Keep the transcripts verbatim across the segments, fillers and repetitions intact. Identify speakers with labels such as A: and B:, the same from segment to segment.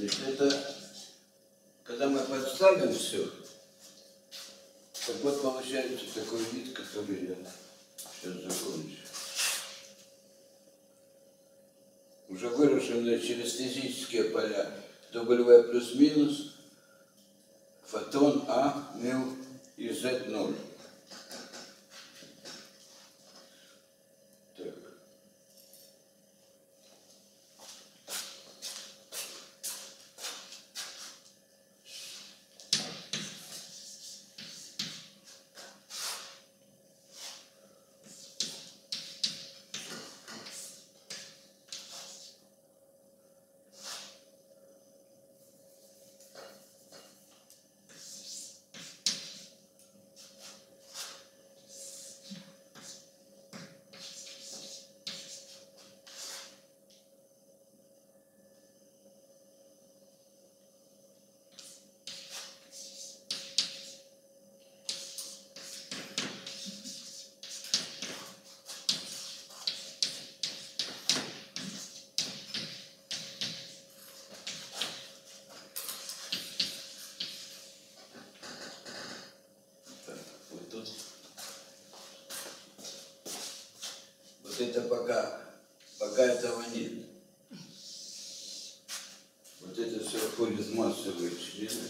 A: Значит, это, когда мы подставим все, так вот получается такой вид, который я сейчас закончу. Уже выраженные через физические поля W плюс-минус, фотон А, μ и Z ноль. Так. Вот это пока, пока этого нет. Вот это все входит в массовые члены.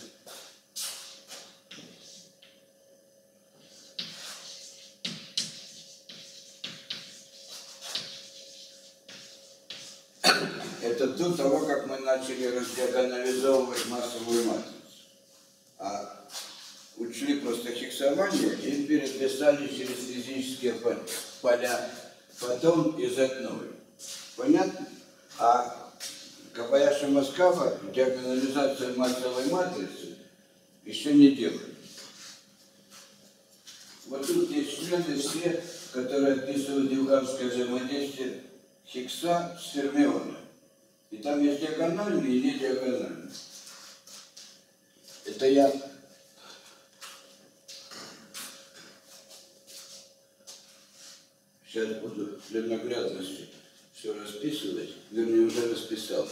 A: Это до того, как мы начали раздиагонализовывать массовую матрицу. А учли просто хексование и переписали через физические поля фотон и Z ноль. Понятно? А Кобаяши Москава диагонализацию массовой матрицы еще не делает. Вот тут есть члены все, которые описывают юганское взаимодействие Хиггса с фермионом. И там есть диагональные и не диагональные. Это я сейчас буду для наглядности все расписывать, вернее, уже расписал.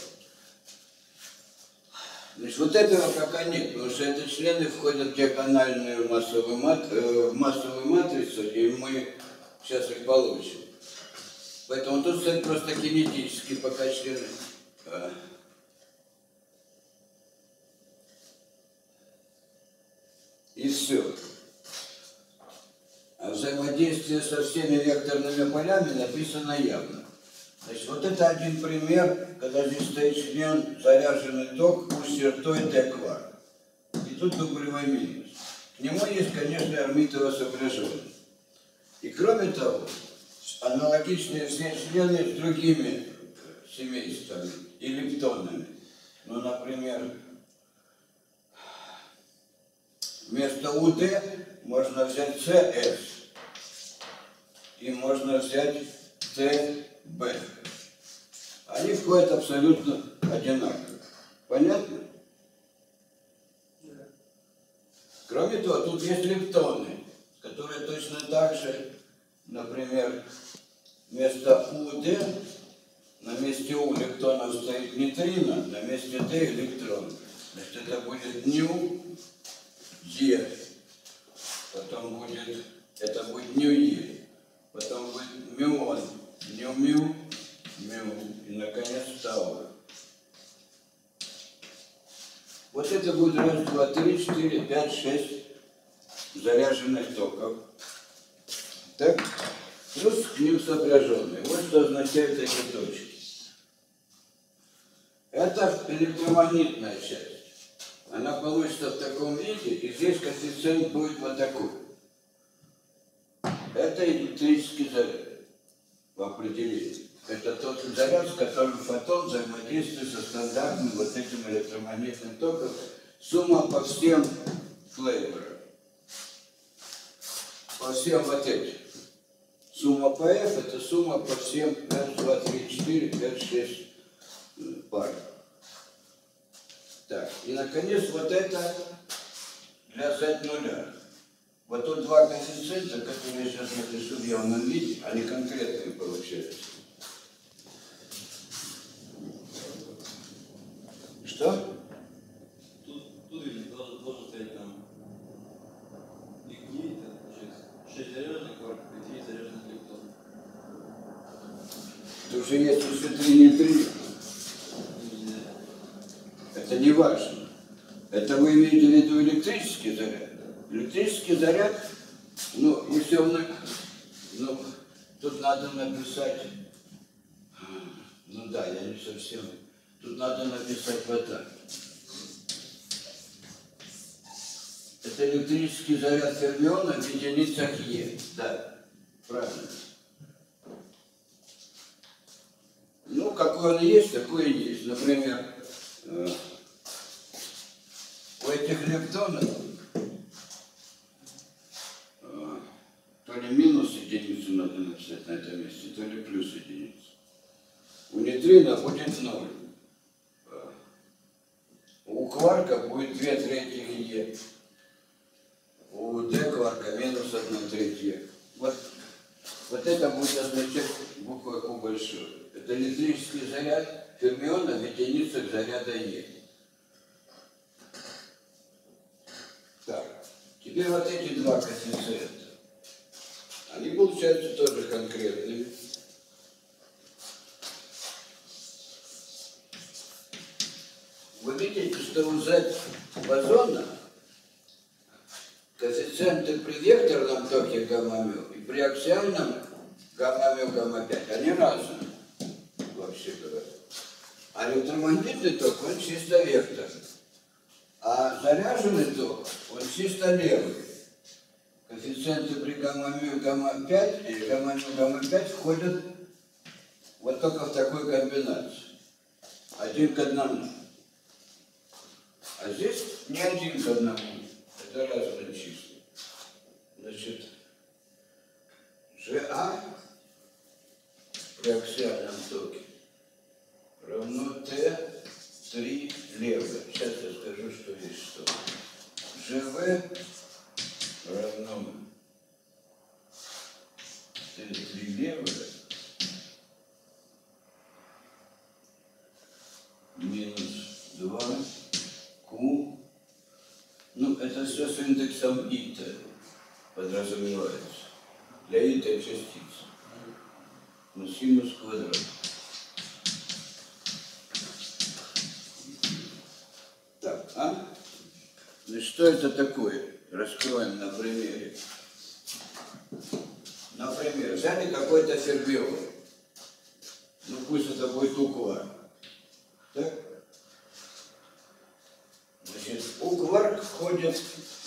A: Значит, вот этого пока нет, потому что эти члены входят в диагональную массовую, мат... э, массовую матрицу, и мы сейчас их получим. Поэтому тут стоит просто кинетически пока члены. А. И все. А взаимодействие со всеми векторными полями написано явно. Значит, вот это один пример, когда здесь стоит член заряженный ток, пусть чертой Т-кварк. И тут дублевой минус. К нему есть, конечно, орбитово сопряженный. И кроме того, аналогичные все члены с другими семействами и лептонами. Ну, например, вместо УД можно взять СС и можно взять ТБ. Они входят абсолютно одинаково. Понятно? Да. Кроме того, тут есть лептоны, которые точно так же, например, вместо УД на месте У лептонов стоит нейтрино, на месте Д электрон. Значит, это будет ню Е, потом будет, это будет ню Е, потом будет мюон, ню мю, мю, и наконец тау. Вот это будет раз, два, три, четыре, пять, шесть заряженных токов. Так? Плюс к ним сопряженные. Вот что означают эти точки. Это электромагнитная часть. Она получится в таком виде, и здесь коэффициент будет вот такой. Это электрический заряд в определении. Это тот заряд, с которым фотон взаимодействует со стандартным вот этим электромагнитным током. Сумма по всем флейворам. По всем вот этим. Сумма по F это сумма по всем раз, два, три, четыре, пять, шесть пар. Так, и наконец вот это для Z нуля. Вот тут два коэффициента, которые я сейчас напишу в явном виде, они конкретные получаются. Что? же есть еще три нейтрино. Это не важно. Это вы имеете в виду электрический заряд. Электрический заряд, ну, если он, ну, тут надо написать, ну да, я не совсем, тут надо написать вот так. Это электрический заряд фермиона в единицах Е. Да, правильно. Ну, какой он есть, такой и есть. Например, у этих лептонов то ли минус единицу надо написать на этом месте, то ли плюс единицу. У нейтрина будет ноль. У кварка будет две трети Е. У Д кварка минус одна треть Е. Вот, вот это будет означать буква Q большой. Это электрический заряд фермиона в единицах заряда Е. Так, теперь вот эти два коэффициента. Они получаются тоже конкретными. Вы видите, что у Z бозона коэффициенты при векторном токе гамма-мю и при аксиальном гамма-мю, гамма-пять, они разные, вообще говоря. А электромагнитный ток, он чисто векторный. А заряженный ток, он чисто левый. Коэффициенты при гамма-мю, гамма-пять или гамма-мю, гамма-пять входят вот только в такой комбинации. Один к одному. А здесь не один к одному. Это разные числа. Значит, ЖА при аксиальном токе равно Т три левое. Сейчас я скажу, что есть что. ЖВ равно Т три левое минус два Q. Ну, это все с индексом ИТ подразумевается. Для ИТ частицы. Ну, синус квадрат. Так, а? Ну, что это такое? Раскроем на примере. Например, взяли какой-то фермион. Ну, пусть это будет укварк. Так? Значит, укварк входит,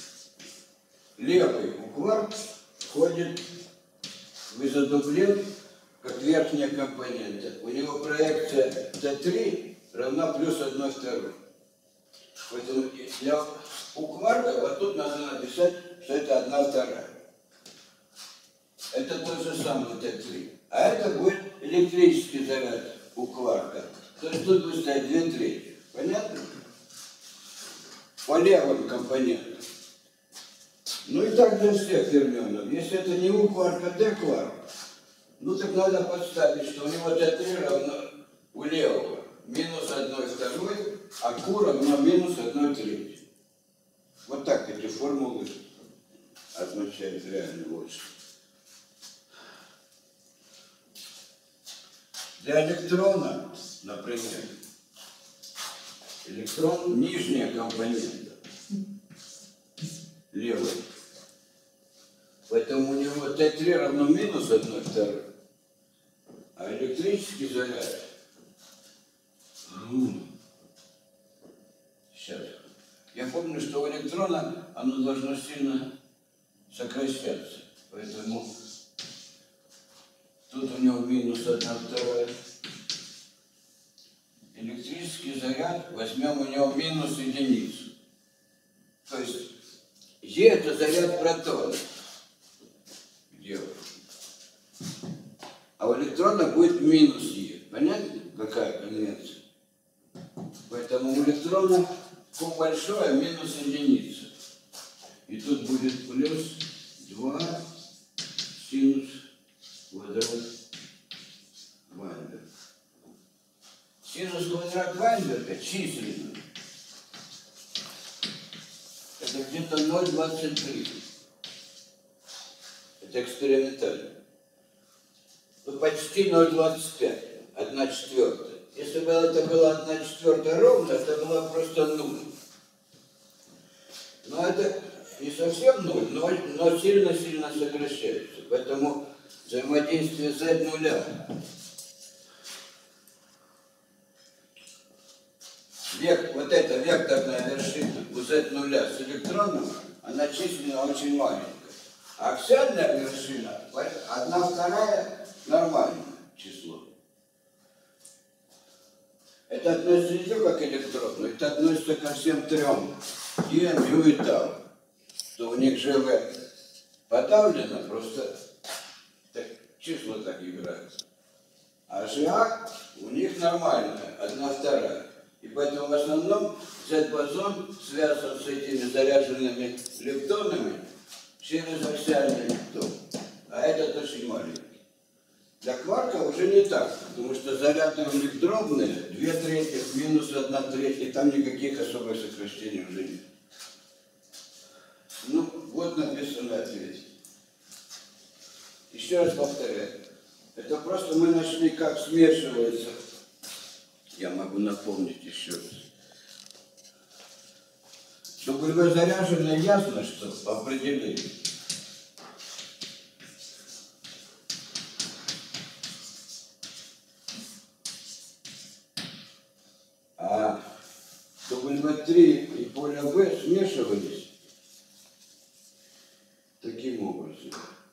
A: левый укварк входит в изодублен как верхняя компонента. У него проекция Т три равна плюс одна второй. Поэтому для укварка вот тут надо написать, что это одна вторая. Это тот же самый Т три. А это будет электрический заряд укварка. То есть тут будет стоять две трети. Понятно? По левым компонентам. Ну и так для всех фермионов. Если это не У-кварк, а Д-кварк, ну так надо подставить, что у него Т три равно у левого минус одной второй, а Q равно минус одной третьей. Вот так эти формулы означают реально больше. Для электрона, например, электрон нижняя компонента, левый. Поэтому у него Т три равно минус одной второй. А электрический заряд, сейчас, я помню, что у электрона оно должно сильно сокращаться. Поэтому тут у него минус одна вторая. Электрический заряд, возьмем у него минус единицу. То есть Е это заряд протона. Где? А у электрона будет минус Е. Понятно, какая конвенция? Поэтому у электрона Q большое, минус единица. И тут будет плюс два синус квадрат Вайнберга. Синус квадрат Вайнберга численно. Это где-то ноль целых двадцать три. Это экспериментально. Ну, почти ноль целых двадцать пять. одна четвертая. Если бы это была одна четвертая ровно, это было просто нуль. Но это не совсем нуль, но, но сильно-сильно сокращается. Поэтому взаимодействие z нуля. Век, вот эта векторная вершина у z нуля с электроном, она численно очень маленькая. А аксиальная вершина, одна вторая, нормальное число. Это относится не только к электрону, это относится ко всем трем, и, мю и тау. Что у них же v подавлено, просто так, числа так играют. А жа у них нормальная, одна вторая. И поэтому в основном Z-бозон связан с этими заряженными лептонами через аксиальный лептон. А этот очень маленький. Для кварка уже не так, потому что заряды у них дробные, две трети, минус одна треть, и там никаких особых сокращений уже нет. Ну, вот написано ответ. Еще раз повторяю. Это просто мы нашли, как смешивается. Я могу напомнить еще раз. W заряженное ясно, что определили. А дабл ю три и поле V смешивались таким образом.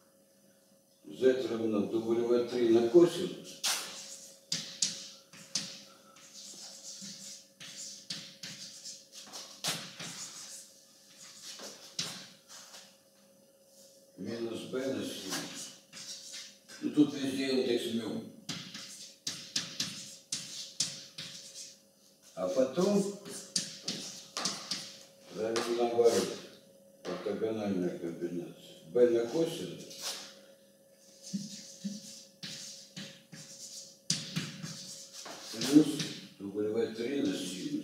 A: Z равно дабл ю три на косинус. Минус b на синус. Ну тут везде индекс мю. А потом, правильно наоборот, ортогональная комбинация. b на косинус. Плюс дабл ю три на синус.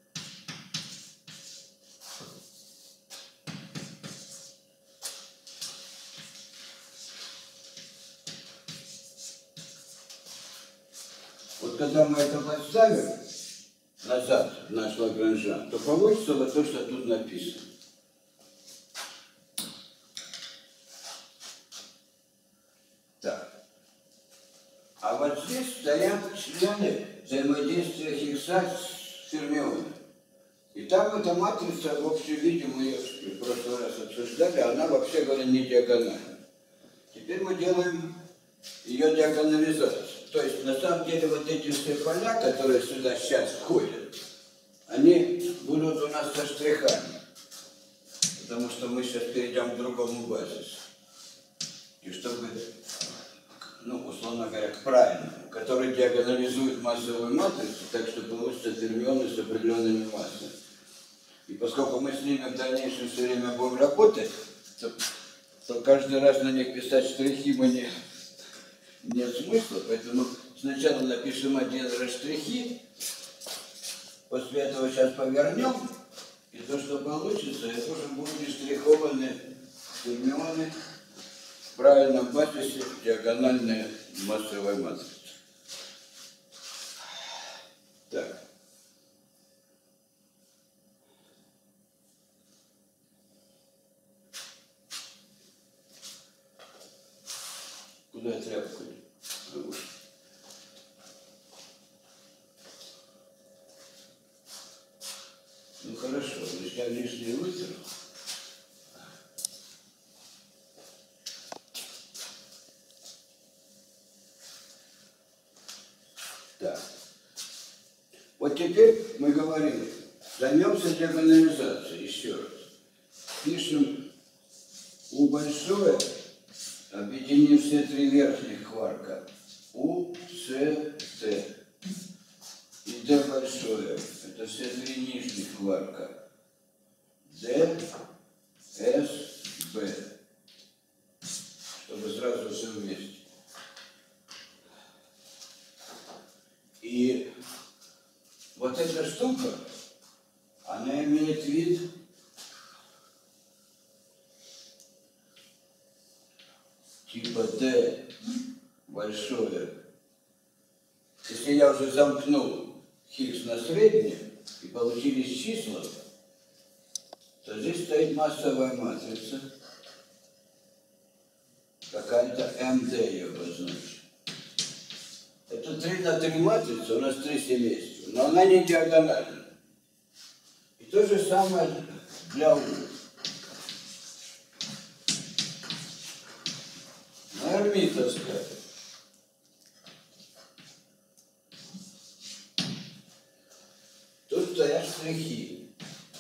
A: Вот когда мы это подставим назад в наш Лагранжан, то получится вот то, что тут написано. Так. А вот здесь стоят члены взаимодействия Хиггса с фермионом. И там эта матрица, в общем виде, мы ее в прошлый раз обсуждали, она, вообще говоря, не диагональна. Теперь мы делаем ее диагонализацию. То есть, на самом деле, вот эти все поля, которые сюда сейчас входят, они будут у нас со штрихами. Потому что мы сейчас перейдем к другому базису. И чтобы, ну, условно говоря, к правильному, который диагонализует массовую матрицу, так что получится фермионы с определенными массами. И поскольку мы с ними в дальнейшем все время будем работать, то, то каждый раз на них писать штрихи мы не... нет смысла, поэтому сначала напишем один раз штрихи, после этого сейчас повернем, и то, что получится, это уже будут штрихованы фермионы в правильном базисе диагональной массовой матрицы. Так. Куда я тряпку? Ну хорошо, значит, я лишнее вытеру. Так. Вот теперь мы говорили, займемся диагонализацией еще раз. Пишем U большое, объединим все три верхних кварка. U, C, T. И D большое. Это все три нижних кварка. D, S, B. Чтобы сразу все вместе. И вот эта штука, она имеет вид типа D большое если я уже замкнул Хиггс на среднее и получились числа, то здесь стоит массовая матрица, какая-то эм дэ ее обозначит. Это три на три матрица, у нас три семейства, но она не диагональна. И то же самое для У. Эрмитовская. Тут стоят штрихи.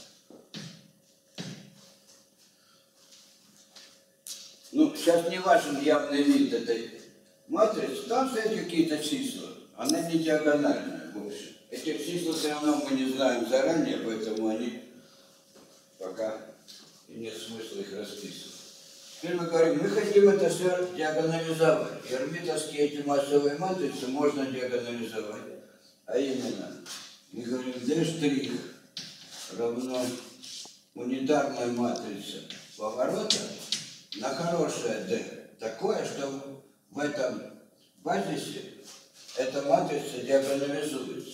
A: Ну, сейчас не важен явный вид этой матрицы, там стоят какие-то числа. Она не диагональная больше. Этих чисел все равно мы не знаем заранее, поэтому они пока и нет смысла их расписывать. Теперь мы говорим, мы хотим это все диагонализовать. Эрмитовские эти массовые матрицы можно диагонализовать. А именно, мы говорим, d' равно унитарной матрице поворота на хорошее d. Такое, что в этом базисе эта матрица диагонализуется.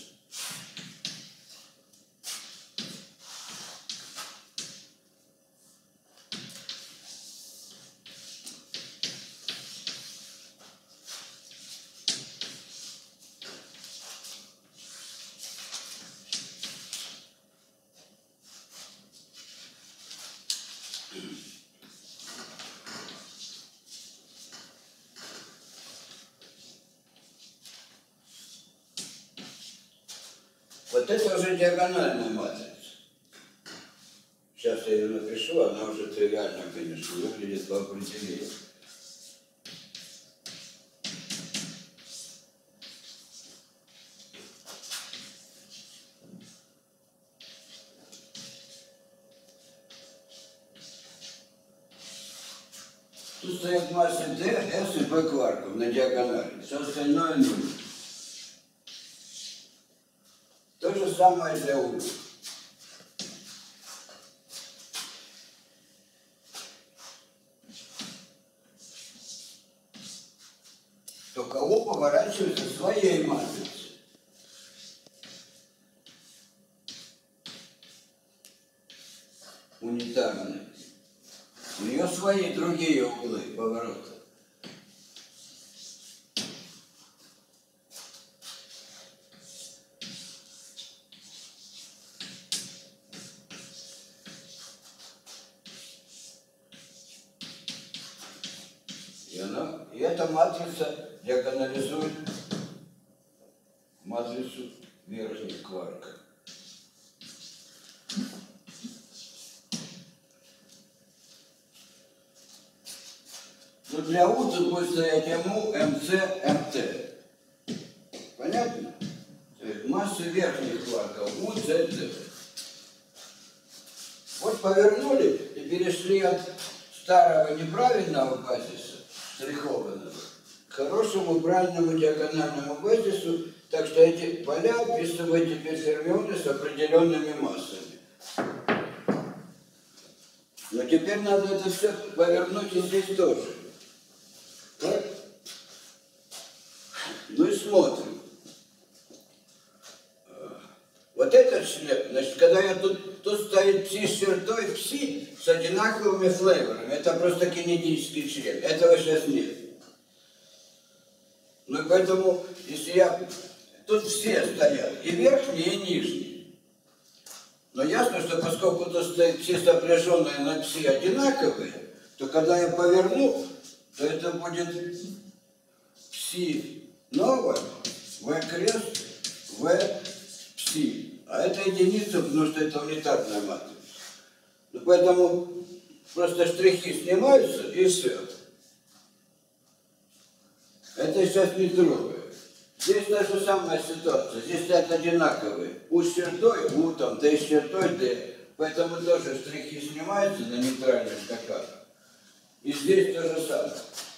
A: Вот это уже диагональная матрица. Сейчас я ее напишу, она уже тривиально, конечно, выглядит по определению. Тут стоят массы D, S и P кварков на диагонали. Все остальное нуль. То же самое для У. Только У поворачивается своей матрицей. Унитарной. У нее свои другие углы поворота. И, она, и эта матрица диагонализует матрицу верхних кварков. Но для У тут будет стоять МУ, МЦ, МТ. Понятно? То есть массы верхних кварков У, С, Д. Вот повернули и перешли от старого неправильного базиса, штрихованного, к хорошему правильному диагональному базису, так что эти поля описывают теперь фермионы с определенными массами. Но теперь надо это все повернуть и здесь тоже. Так? Ну и смотрим. Вот этот член, значит, когда я тут, тут стоит пси с чертой, пси с одинаковыми флейворами, это просто кинетический член, этого сейчас нет. Ну и поэтому, если я, тут все стоят, и верхние, и нижние. Но ясно, что поскольку тут стоит пси сопряженные на пси одинаковые, то когда я поверну, то это будет пси новое, v крест, v пси. А это единица, потому что это унитарная матрица. Ну, поэтому просто штрихи снимаются и все. Это сейчас не трогает. Здесь та же самая ситуация. Здесь стоят одинаковые. У с чертой, У там, Д с чертой, Д. Поэтому тоже штрихи снимаются на нейтральных шкафах. И здесь то же самое.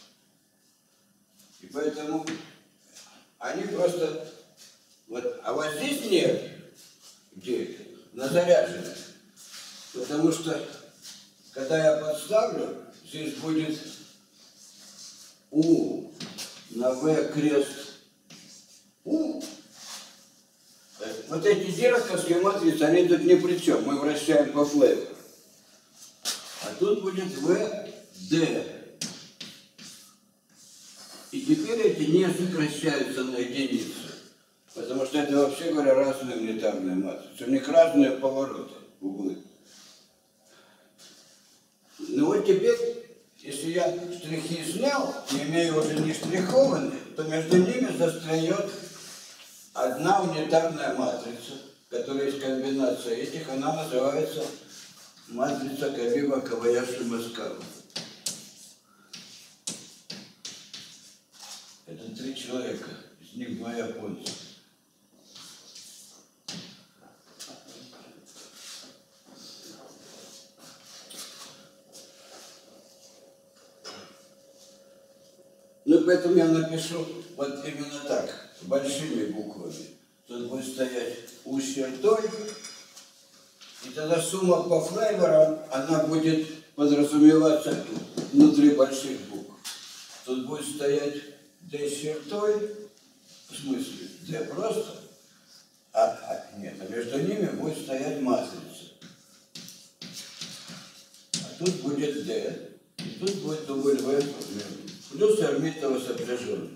A: И поэтому они просто... Вот, а вот здесь нет. Где это? На заряженных. Потому что, когда я подставлю, здесь будет У на V крест У, вот эти директовские матрицы, они тут ни при чем. Мы вращаем по флейву. А тут будет В, Д. И теперь эти не сокращаются на единицу. Потому что это, вообще говоря, разные унитарные матрицы. У них разные повороты, углы. Ну вот теперь, если я штрихи снял, и имею уже не штрихованные, то между ними застроет одна унитарная матрица, которая есть комбинация этих, она называется матрица Кабиба Кобаяши-Маскава. Это три человека, из них два японца. Ну, поэтому я напишу вот именно так, большими буквами. Тут будет стоять У с чертой, и тогда сумма по флейворам, она будет подразумеваться тут, внутри больших букв. Тут будет стоять Д с чертой, в смысле, Д просто, а, а нет, а между ними будет стоять матрица. А тут будет Д, и тут будет W, плюс Эрмитово сопряженный.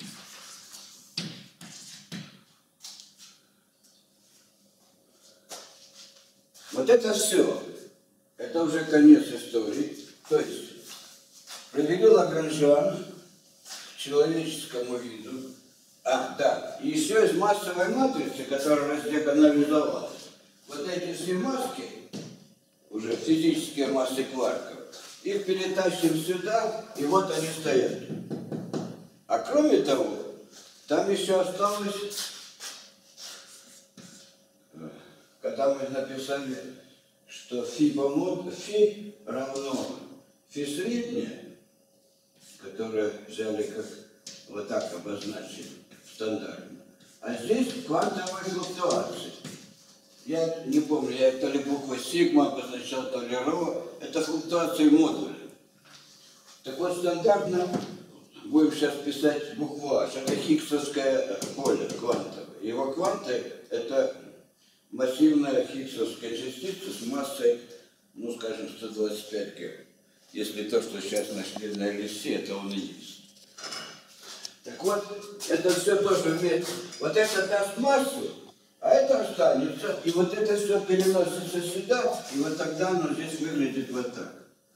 A: Вот это все. Это уже конец истории. То есть провели Лагранжан к человеческому виду. А, да. И еще из массовой матрицы, которая раздиагонализовалась. Вот эти все маски, уже физические массы кварков, их перетащим сюда, и вот они стоят. А кроме того, там еще осталось, когда мы написали, что фи помод, фи равно фи среднее, которое взяли как вот так обозначили стандартно. А здесь квантовые флуктуации. Я не помню, я то ли буква сигма обозначал, то ли ро. Это флуктуации модуля. Так вот, стандартно будем сейчас писать букву H. Это хиггсовское поле квантовое. Его кванты – это массивная хиггсовская частица с массой, ну, скажем, сто двадцать пять г. Если то, что сейчас нашли на эл эс си, это он и есть. Так вот, это все тоже вместе. Вот это даст массу, а это останется. И вот это все переносится сюда, и вот тогда оно здесь выглядит вот так.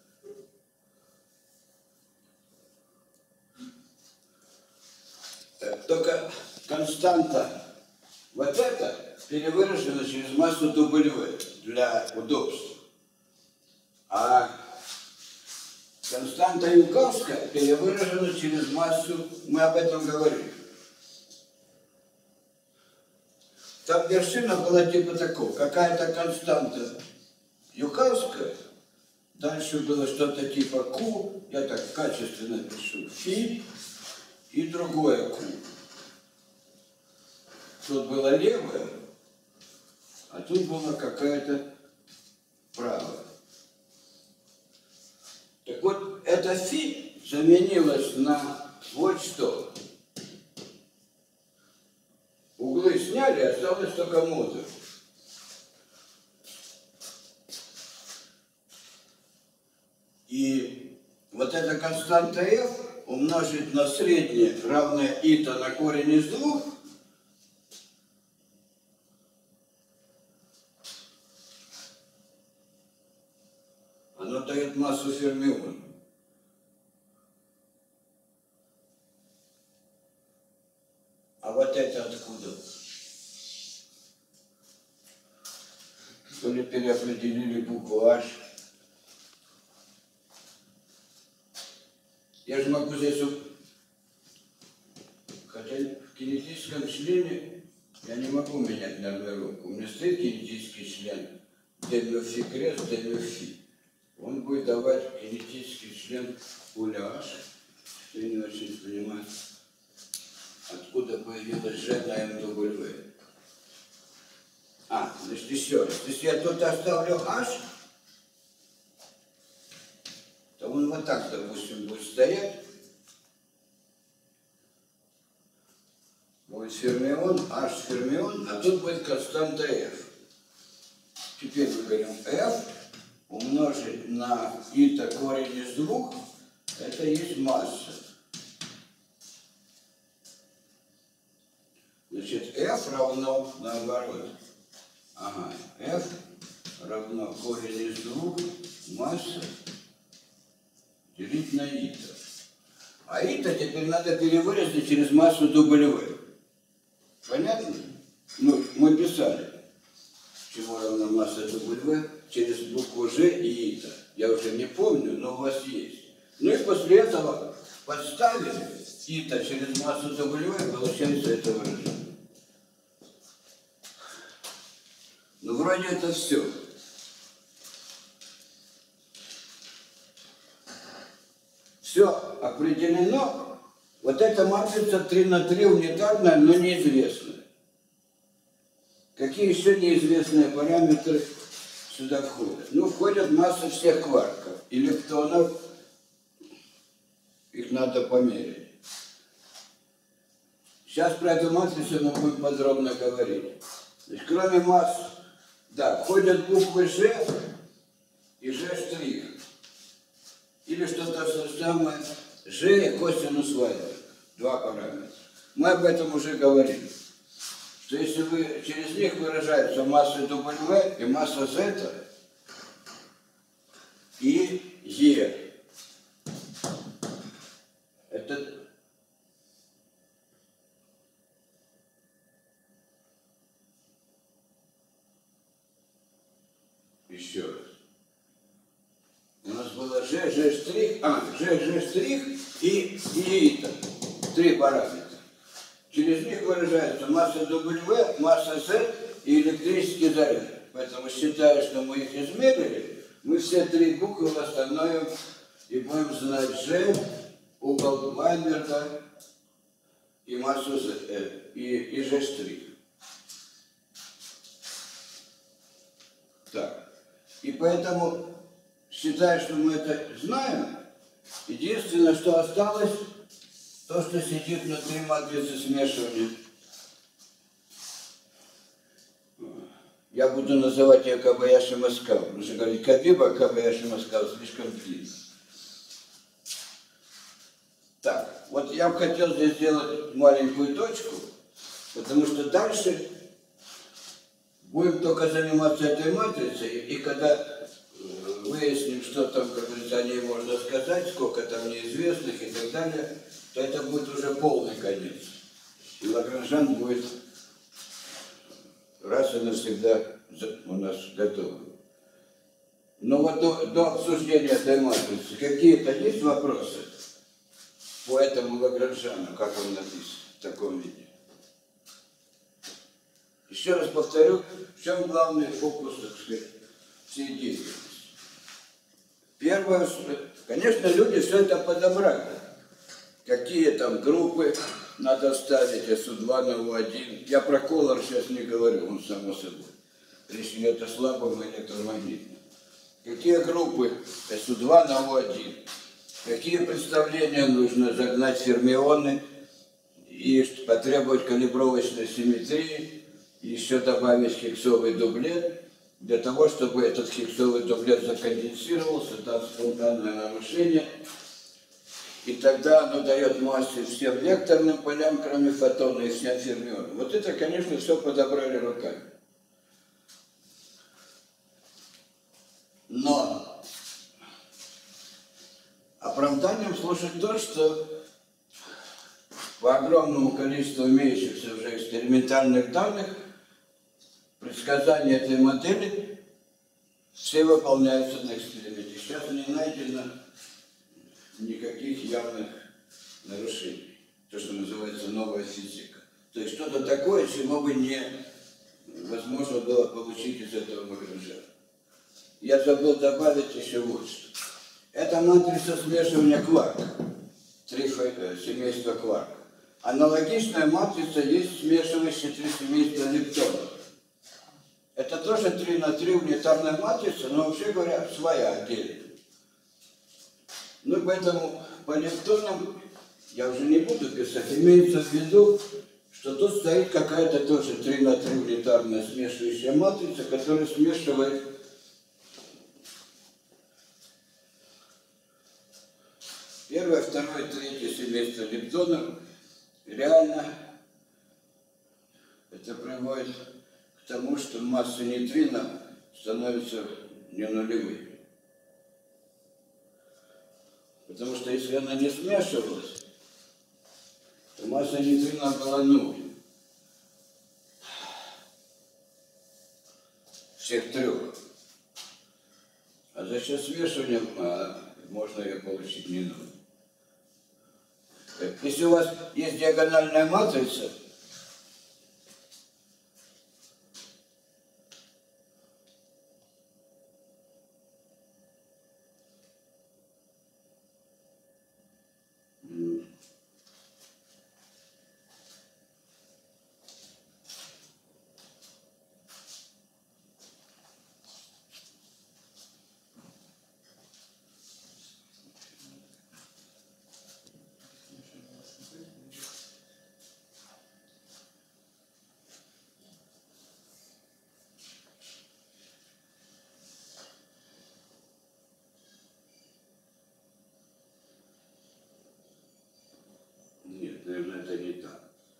A: Только константа вот это перевыражена через массу W для удобства. А константа Юковская перевыражена через массу, мы об этом говорили. Там вершина была типа такого, какая-то константа Юковская, дальше было что-то типа Q, я так качественно пишу, фи, и другое Q. Тут было левое, а тут была какая-то правая. Так вот, это фи заменилось на вот что. Углы сняли, осталось только модуль. И вот эта константа f умножить на среднее, равное ито на корень из двух, оно дает массу фермиона. А вот это откуда? То ли переопределили букву H. Я же могу здесь, хотя в кинетическом члене я не могу менять нормировку. У меня стоит кинетический член d μ φ крест, d μ φ. Он будет давать кинетический член поля H, что я не очень понимаю, откуда появилась G на эм дабл ю. А, значит, еще раз. Если я тут оставлю H, то он вот так, допустим, будет стоять. будет фермион, H фермион, а тут будет константа F. Теперь мы говорим F умножить на и-то корень из двух, это есть масса. Значит, F равно наоборот. Ага, F равно корень из двух, масса делить на и-то. А и-то теперь надо перевырезать через массу W. Понятно? Ну, мы писали, чему равна масса W через букву G и и-то. Я уже не помню, но у вас есть. Ну и после этого подставили и-то через массу W, получается это выражение. Ну, вроде это все. Все определено. Вот эта матрица три на три унитарная, но неизвестная. Какие еще неизвестные параметры сюда входят? Ну, входят масса всех кварков и лептонов. Их надо померить. Сейчас про эту матрицу мы будем подробно говорить. Значит, кроме масс, да, входят буквы G и G'. Или что-то самое G и косинус Вайбер. Два параметра. Мы об этом уже говорили. Что если вы через них выражаются масса W и масса Z и E. Это еще раз. У нас было G, G', а, G, G' и и-то. Три параметра. Через них выражается масса W, масса Z и электрический заряд. Поэтому, считая, что мы их измерили, мы все три буквы восстановим и будем знать G, угол Вайнберга и массу Z, э, и, и G'. Так. И поэтому, считая, что мы это знаем, единственное, что осталось, то, что сидит внутри матрицы смешивания. Я буду называть ее Кобаяши Маскал. Потому что говорить Кабиба, Кобаяши Маскал слишком длинно. Так, вот я бы хотел здесь сделать маленькую точку, потому что дальше будем только заниматься этой матрицей, и когда выясним, что там, как говорится, о ней можно сказать, сколько там неизвестных и так далее, то это будет уже полный конец. И Лагранжан будет раз и навсегда у нас готов. Но вот до, до обсуждения этой матрицы какие-то есть вопросы по этому Лагранжану, как он написан в таком виде? Еще раз повторю, в чем главный фокус, так сказать, всей деятельности. Первое, конечно, люди все это подобрали. Какие там группы надо ставить, эс у два на у один. Я про Колор сейчас не говорю, он само собой. Речь идет о слабом электромагнитном. Какие группы эс у два на у один. Какие представления нужно загнать фермионы и потребовать калибровочной симметрии, и еще добавить хиггсовый дублет, для того, чтобы этот хиггсовый дублет законденсировался, там спонтанное нарушение. И тогда оно дает массы всем векторным полям, кроме фотона и всем фермионам. Вот это, конечно, все подобрали руками. Но оправданием служит то, что по огромному количеству имеющихся уже экспериментальных данных предсказания этой модели все выполняются на эксперименте. Сейчас не найдено никаких явных нарушений. То, что называется новая физика. То есть что-то такое, чего бы не возможно было получить из этого Лагранжа. Я забыл добавить еще вот что. Это матрица смешивания кварка. Три семейства кварка. Аналогичная матрица есть смешивающие три семейства лептонов. Это тоже три на три унитарная матрица, но вообще говоря, своя отдельная. Ну, поэтому по лептонам я уже не буду писать. Имеется в виду, что тут стоит какая-то тоже три на три унитарная смешивающая матрица, которая смешивает первое, второе, третье семейство лептонов. Реально это приводит к тому, что масса нейтрино становится не нулевой. Потому что если она не смешивалась, то масса нейтрино была нуль. Всех трех. А за счет смешивания а, можно ее получить не нуль. Если у вас есть диагональная матрица, нет, наверное, это не так.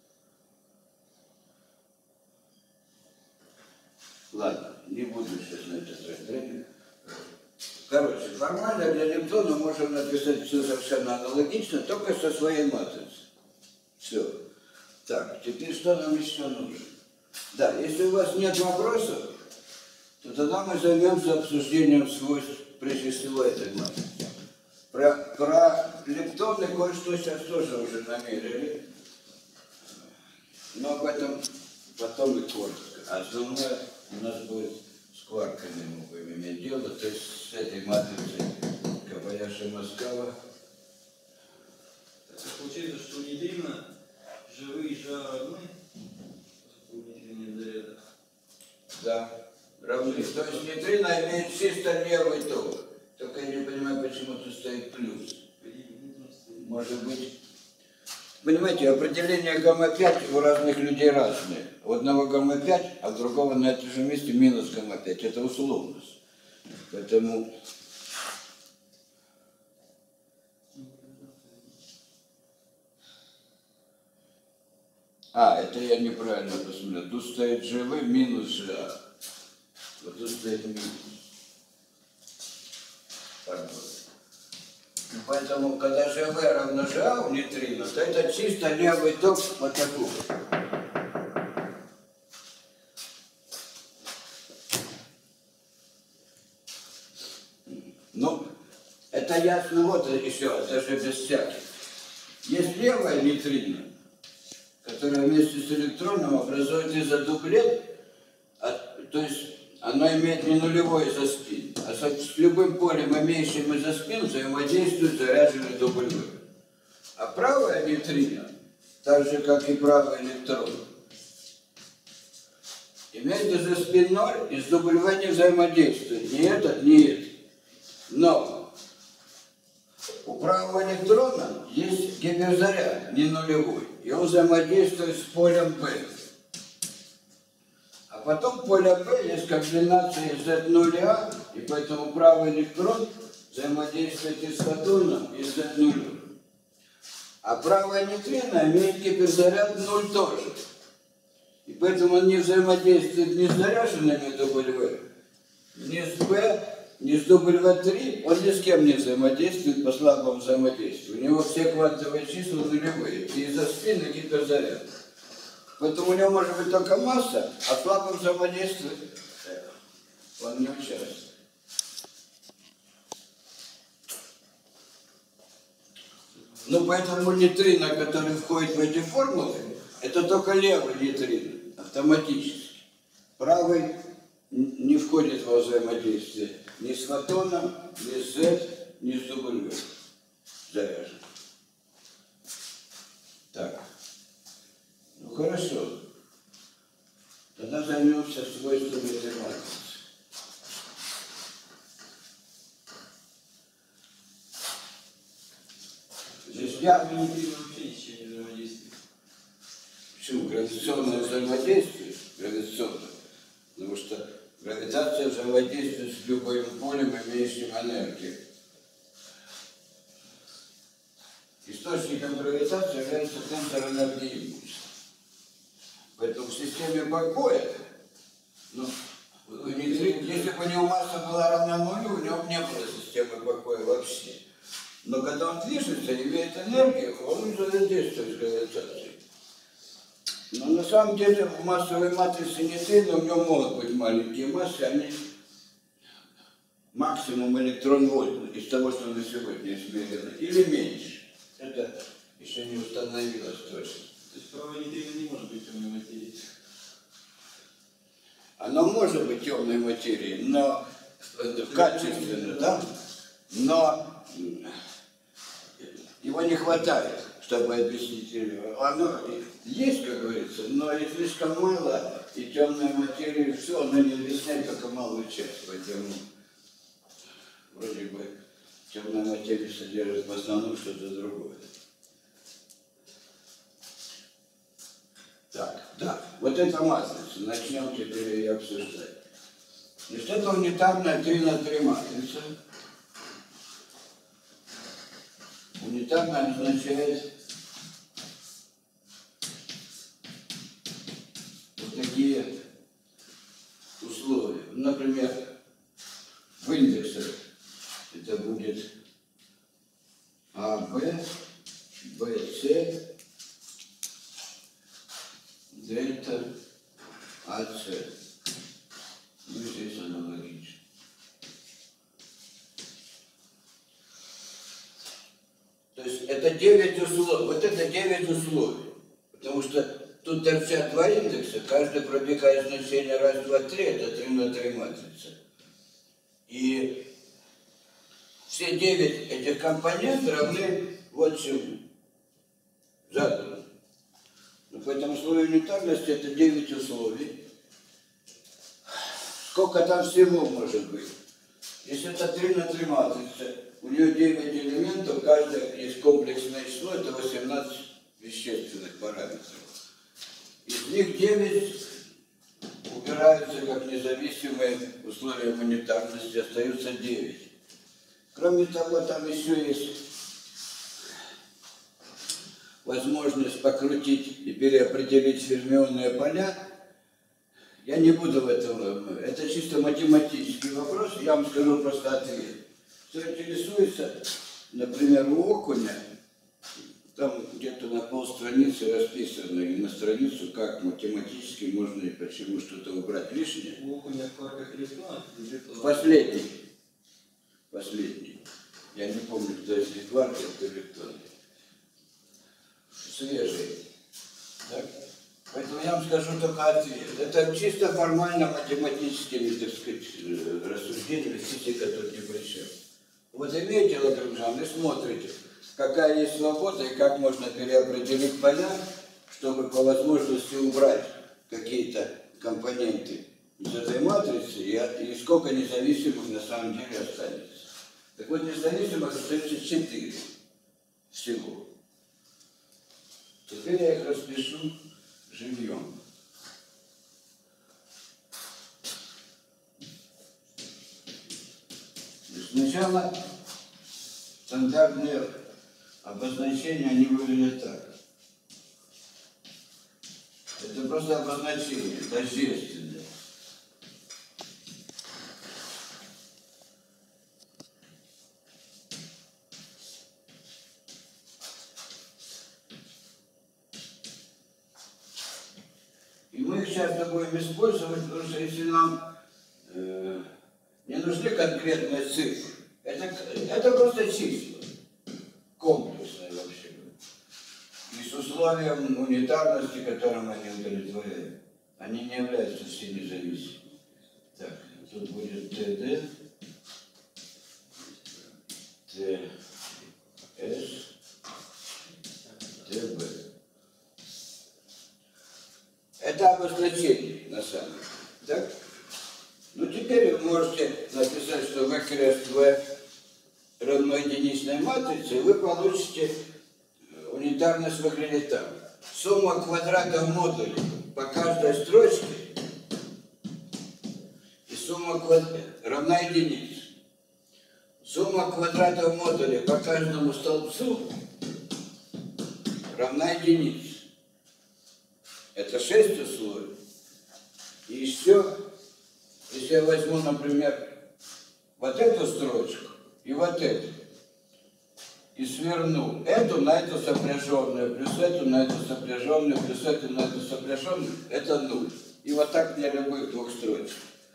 A: Ладно, не буду сейчас на это тратить время. Короче, формально для лептона можем написать все совершенно аналогично, только со своей матрицей. Все. Так, теперь что нам еще нужно? Да, если у вас нет вопросов, то тогда мы займемся обсуждением свойств прежде всего этой матрицы. Про, про лептоны кое-что сейчас тоже уже намерили, но об этом потом и коротко. Основное у нас будет с кварками мы будем иметь дело, то есть с этой матрицей Кобаяши-Маскава.
B: Получается, что нейтрино живые и Ж равны, поскольку нейтрино заряда.
A: Да, равны. То есть нейтрино имеет чисто левый ток. Только я не понимаю, почему тут стоит плюс. Может быть... Понимаете, определение гамма пять у разных людей разные. У одного гамма пять, а у другого на этом же месте минус гамма пять. Это условность. Поэтому... А, это я неправильно посмотрел. Тут стоит джи ви минус джи а. Вот тут стоит минус. Пардон. Поэтому, когда джи ви равно джи а у нейтрино, то это чисто левый ток вот такой. Ну, это ясно, вот еще, даже без всяких. Есть левая нейтрино, которая вместе с электроном образует изодуплет, а, то есть она имеет не нулевой изоспин, а с любым полем, имеющим изоспин, взаимодействует заряженный W. А правая нейтрино, так же как и правый электрон, имеет изоспин ноль, и с W не взаимодействует ни этот, ни этот. Но у правого электрона есть гиперзаряд, не нулевой, и он взаимодействует с полем P. А потом поле P есть комбинация Z нуля, и поэтому правый электрон взаимодействует и с фотоном, и с Z нулем. А правая нейтрино имеет гиперзаряд ноль тоже. И поэтому он не взаимодействует ни с заряженными W, ни с P, ни с дабл ю три, он ни с кем не взаимодействует по слабому взаимодействию. У него все квантовые числа нулевые, и изоспин, и гиперзаряд. Поэтому у него может быть только масса, а слабым взаимодействием он не участвует. Ну, поэтому нейтрино, который входит в эти формулы, это только левый нейтрино, автоматически. Правый не входит во взаимодействие ни с фотоном, ни с Z, ни с W заряжен. Так. Ну хорошо. Тогда займемся свойствами этой матрицы. Здесь я...
B: Нейтрино вообще ничем не взаимодействует.
A: Почему? Гравитационное взаимодействие. Гравитационное. Потому что гравитация взаимодействует с любым полем, имеющим энергию. Источником гравитации является центр энергии импульса. Поэтому в системе покоя, ну, если бы у него масса была равна нулю, у него не было системы покоя вообще. Но когда он движется, имеет энергию, он взаимодействует с гравитацией. Но на самом деле в массовой матрице нейтрино, в нем могут быть маленькие массы, они максимум электрон-вольт из того, что на сегодня измерено, или меньше. Это еще не установилось точно.
B: То есть право нейтрино не может быть темной материи.
A: Оно может быть темной материей, но качественно, да? Но его не хватает, чтобы объяснить. Оно есть, как говорится, но и слишком мало, и темная материя, все, оно не объясняет только малую часть. Поэтому вроде бы темная материя содержит в основном что-то другое. Так, да, вот эта матрица, начнем теперь ее обсуждать. Значит, это унитарная три на три матрица. Унитарная означает вот такие условия. Например, в индексах это будет А, Б, Б, С, дельта, АС. Ну, здесь аналогично. То есть это девять условий. Вот это девять условий. Потому что тут торчат два индекса, каждый пробегает значение раз, два, три, это три на три матрица. И все девять этих компонентов равны вот чему. Заданным. Поэтому условие унитарности это девять условий. Сколько там всего может быть? Если это три на три матрица, у нее девять элементов, каждый есть комплексное число, это восемнадцать вещественных параметров. Из них девять убираются как независимые условия унитарности, остаются девять. Кроме того, там еще есть возможность покрутить и переопределить фермионные поля. Я не буду в этом, это чисто математический вопрос, я вам скажу просто ответ. Кто интересуется, например, у Окуня, там где-то на полстраницы расписано, и на страницу, как математически можно и почему что-то убрать лишнее.
B: У Окуня в кварках электрона лежит...
A: Последний. Последний. Я не помню, кто из них кварки, а кто электрон. Свежий. Так? Поэтому я вам скажу только ответ. Это чисто формально математическими, так сказать, рассуждениями, физика тут не при чем. Вот имеете Лагранжан и смотрите, какая есть свобода и как можно переопределить поля, чтобы по возможности убрать какие-то компоненты из этой матрицы и, и сколько независимых на самом деле останется. Так вот, независимых остается четыре всего. Теперь я их распишу живьем. Сначала стандартные обозначения, они выглядят так. Это просто обозначение, тождественное. И мы их часто будем использовать, потому что если нам э, не нужны конкретные цифры, это, это просто числа, комплексные вообще. И с условием унитарности, которым они удовлетворяют, они не являются все независимыми. Так, тут будет ТД, ТС, ТБ. Это обозначение на самом деле. Так? Ну теперь вы можете написать, что V крест V равно единичной матрице, и вы получите унитарность выглядит так. сумма квадратов модулей по каждой строчке и сумма квадратов равна единице. Сумма квадратов модулей по каждому столбцу равна единице. Это шесть условий. И еще, если я возьму, например, вот эту строчку и вот эту, и сверну эту на эту сопряженную, плюс эту на эту сопряженную, плюс эту на эту сопряженную, это нуль. И вот так для любых двух строчек.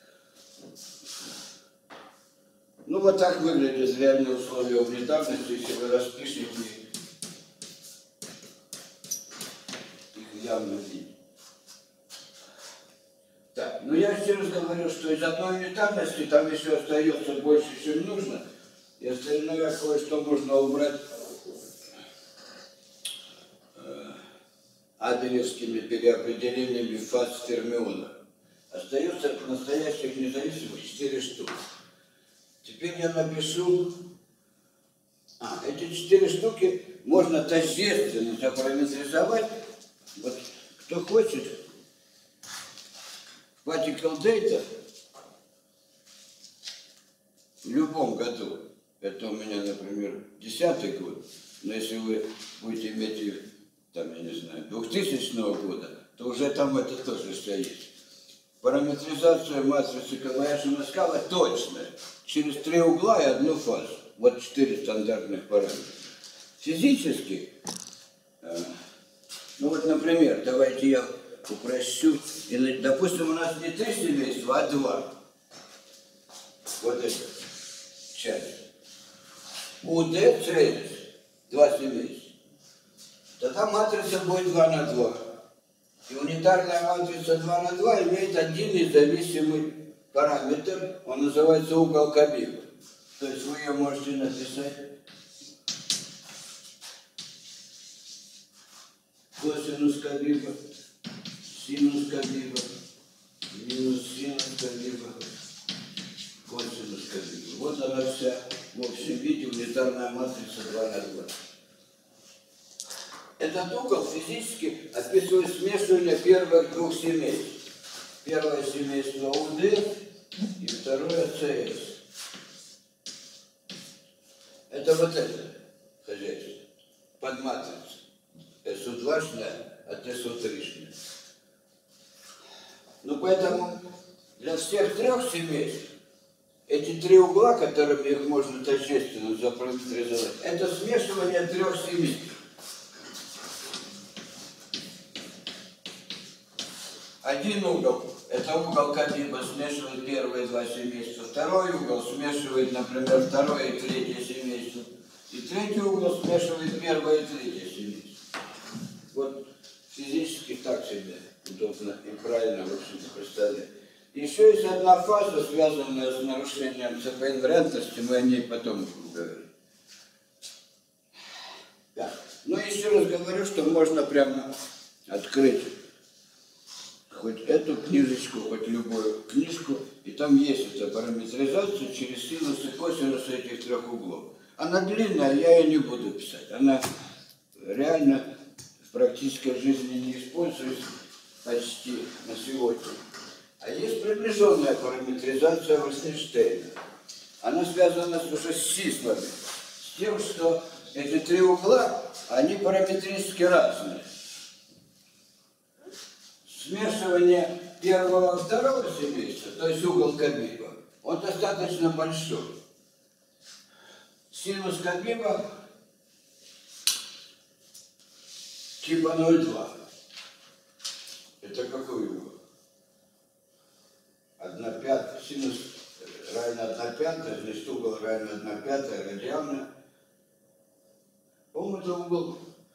A: Ну вот так выглядят реальные условия унитарности, если вы распишете их явно видите. Так, ну я еще раз говорю, что из одной унитарности там еще остается больше, чем нужно. И остальное кое-что можно убрать э, абелевскими переопределениями фаз фермиона. Остается настоящих независимых четыре штуки. Теперь я напишу... А, эти четыре штуки можно тождественно запараметризовать. Вот кто хочет, particle data в любом году. Это у меня, например, десятый год, но если вы будете иметь, там, я не знаю, двухтысячного года, то уже там это тоже все есть. Параметризация матрицы Калаяшина скала точная, через три угла и одну фазу. Вот четыре стандартных параметра. Физически, э, ну вот, например, давайте я упрощу, и, допустим, у нас не три семейства, а два. Вот эта часть. У D цель, два семейства. Тогда матрица будет два на два. И унитарная матрица два на два имеет один независимый параметр, он называется угол Кабиба. То есть вы ее можете написать косинус Кабиба, синус Кабиба, минус синус Кабиба, косинус Кабиба. Вот она вся в общем виде унитарная матрица два на два. Этот угол физически описывает смешивание первых двух семейств. Первое семейство У Д и второе С С. Это вот это хозяйство под матрицей. С У два-шная от С У три-шная. Ну поэтому для всех трех семейств эти три угла, которыми их можно тождественно запараметризовать, это смешивание трех семейств. Один угол – это угол Кабиба, смешивает первые два семейства. Второй угол смешивает, например, второе и третье семейство. И третий угол смешивает первое и третье семейство. Вот физически так себе удобно и правильно, в общем-то, представлять. Еще есть одна фаза, связанная с нарушением цепоинвариантности, мы о ней потом будем говорить. Да. Но еще раз говорю, что можно прямо открыть хоть эту книжечку, хоть любую книжку, и там есть эта параметризация через синусы и косинусы этих трех углов. Она длинная, я ее не буду писать. Она реально в практической жизни не используется почти на сегодня. А есть приближенная параметризация Вассерштейна. Она связана уже с числами, с тем, что эти три угла, они параметрически разные. Смешивание первого и второго семейства, то есть угол Кабиба, он достаточно большой. Синус Кабиба типа ноль целых два. Это какой угол? одна пятая. Синус равен одна пятая, значит угол равен одна пятая, радиальная. По-моему, это угол.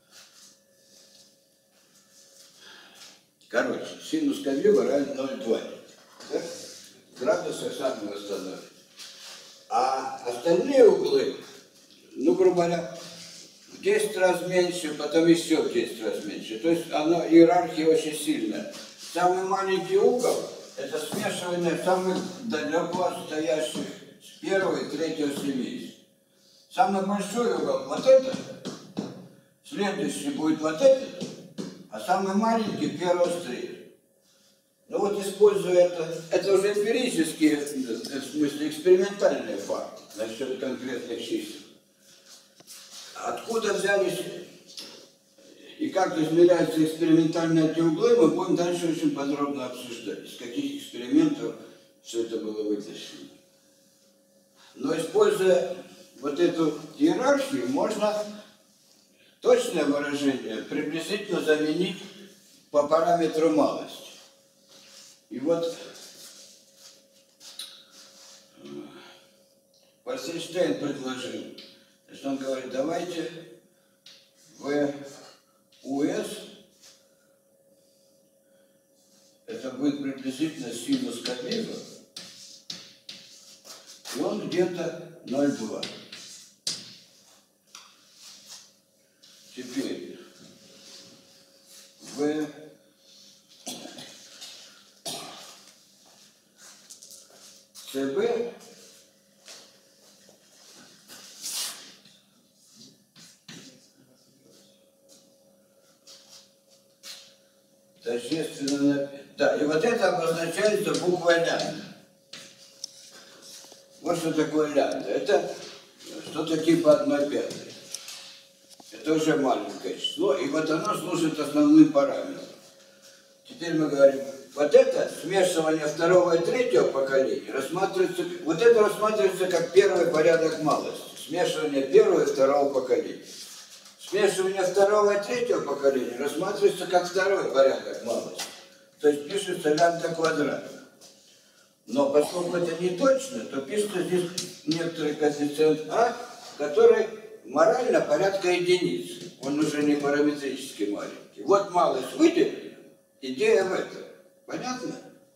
A: Короче, синус Кабиба равен ноль целых два. Да? Градусы сами восстановят. А остальные углы, ну, грубо говоря, в десять раз меньше, потом еще в десять раз меньше. То есть оно, иерархия очень сильная. Самый маленький угол – это смешивание самых далеко стоящих с первого и третьего семейства. Самый большой угол – вот этот, следующий будет вот этот, а самый маленький первого встречи. Ну вот используя это, это уже эмпирические, в смысле экспериментальные факты насчет конкретных чисел. Откуда взялись и как измеряются экспериментальные эти углы, мы будем дальше очень подробно обсуждать, из каких экспериментов все это было вытащено. Но используя вот эту иерархию, можно точное выражение приблизительно заменить по параметру малости. И вот Вайзенштейн предложил, что он говорит, давайте в УС, это будет приблизительно синус ковига, и он где-то ноль целых два. Теперь в ЦБ тождественно, да, и вот это обозначается буквой лямбда. Вот что такое лямбда. Это что-то типа одной пятой. Это уже маленькое число, и вот оно служит основным параметром. Теперь мы говорим, вот это смешивание второго и третьего поколения рассматривается, вот это рассматривается как первый порядок малости. Смешивание первого и второго поколения. Смешивание второго и третьего поколения рассматривается как второй порядок малости. То есть пишется лямбда квадрат. Но поскольку это не точно, то пишется здесь некоторый коэффициент А, который морально порядка единицы. Он уже не параметрически маленький. Вот малость выделена. Идея в этом. Понятно?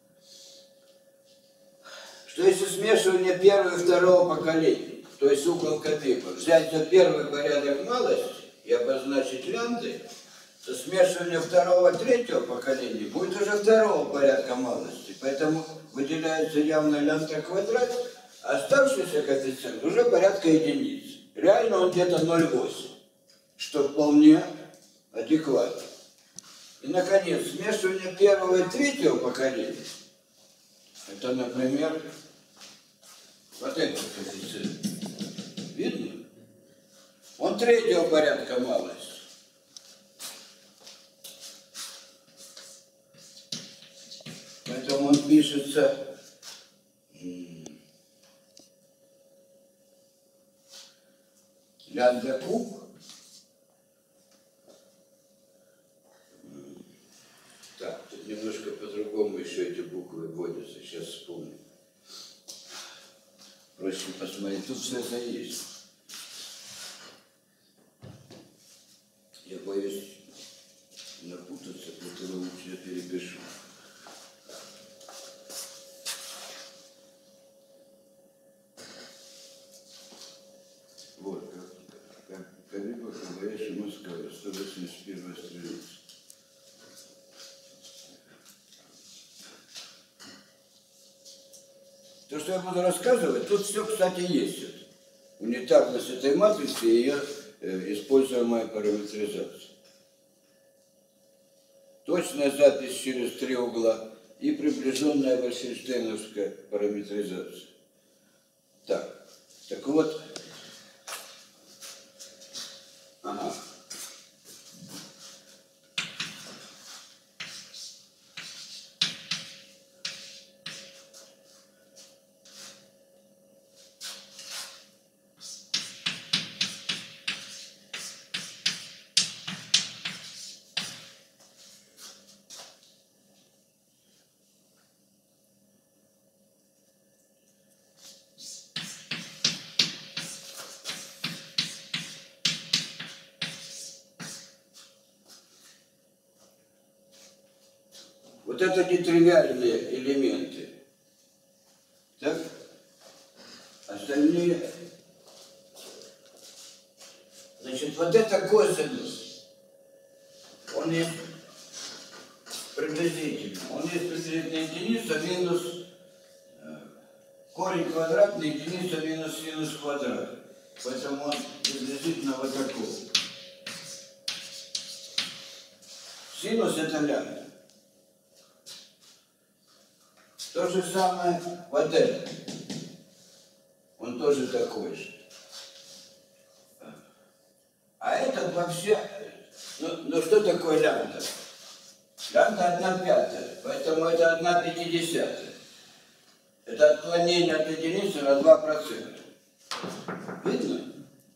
A: Что если смешивание первого и второго поколений, то есть угол Кадыба, взять за первый порядок малости и обозначить лямбдой, то смешивание второго и третьего поколения будет уже второго порядка малости. Поэтому выделяется явно лямбда квадрат, а оставшийся коэффициент уже порядка единицы. Реально он где-то ноль целых восемь, что вполне адекватно. И, наконец, смешивание первого и третьего поколения, это, например, вот этот коэффициент. Видно? Он третьего порядка малости. Поэтому он пишется лямбда куб. Так, тут немножко по-другому еще эти буквы вводятся, сейчас вспомню. Проще посмотреть, тут все это есть. Я боюсь напутаться, поэтому лучше я перепишу. Вот, как Кадыба, говорящий Москва, сто восемьдесят первая страница. То, что я буду рассказывать, тут все, кстати, есть. Унитарность этой матрицы и ее э, используемая параметризация. Точная запись через три угла и приближенная вайзенштейновская параметризация. Так, так вот. Ага. Вот это нетривиальные элементы. Так? Остальные. Значит, вот это косинус. Он есть приблизительно. Он есть приблизительно единица минус корень квадратный, единица минус синус квадрат. Поэтому он приблизительно вот такой. Синус это лямбда. То же самое вот это. Он тоже такой же. А этот вообще... Ну, ну что такое лямбда? Лямбда одна пятая, поэтому это одна пятидесятая. Это отклонение от единицы на два процента. Видно?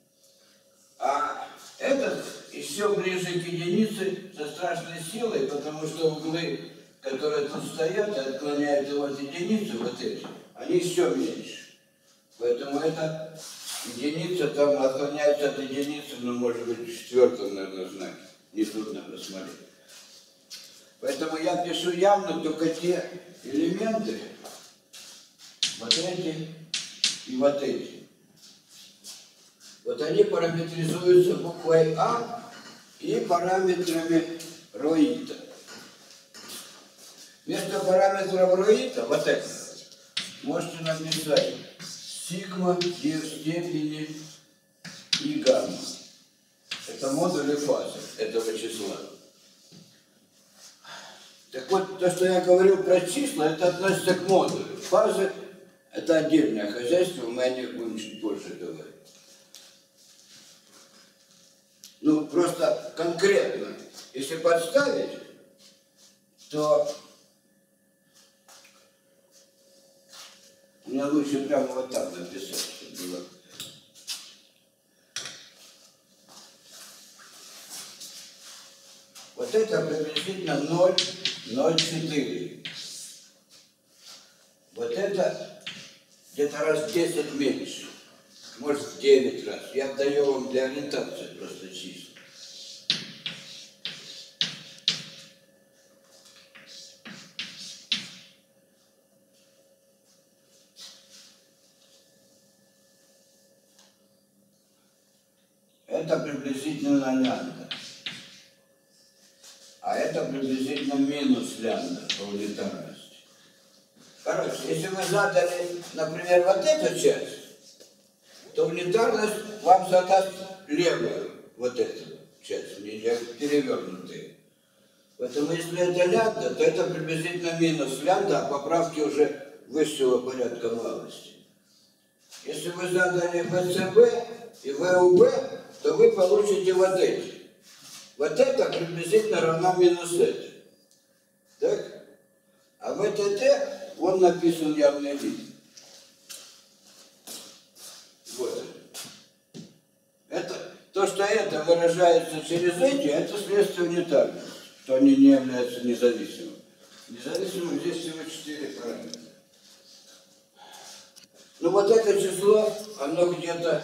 A: А этот еще ближе к единице со страшной силой, потому что углы, которые тут стоят, отклоняют его от единицы, вот эти, они еще меньше. Поэтому это единица там отклоняется от единицы, ну, может быть, в четвертом, наверное, знаке. Нетрудно посмотреть. Поэтому я пишу явно только те элементы, вот эти и вот эти. Вот они параметризуются буквой А и параметрами Роита. Вместо параметров Роита, вот это, можете написать сигма и в степени и гамма. Это модули фазы этого числа. Так вот, то, что я говорил про числа, это относится к модулю. Фазы – это отдельное хозяйство, мы о них будем чуть позже говорить. Ну, просто конкретно, если подставить, то мне лучше прямо вот так написать, чтобы было. Вот это приблизительно ноль целых ноль четыре. Вот это где-то раз в десять меньше. Может, в девять раз. Я даю вам для ориентации просто числа. Это приблизительно лямбда. А это приблизительно минус лямбда по унитарности. Короче, если вы задали, например, вот эту часть, то унитарность вам задаст левую вот эту часть, перевернутую. Поэтому если это лямбда, то это приблизительно минус лямбда, а поправки уже высшего порядка малости. Если вы задали вэ цэ бэ и вэ у бэ, то вы получите вот эти. Вот это приблизительно равна минус это. Так? А вэ тэ тэ, он написан явный вид. Вот. Это, то, что это выражается через эти, это следствие унитарности, что они не являются независимыми. Независимым здесь всего четыре параметра. Ну вот это число, оно где-то,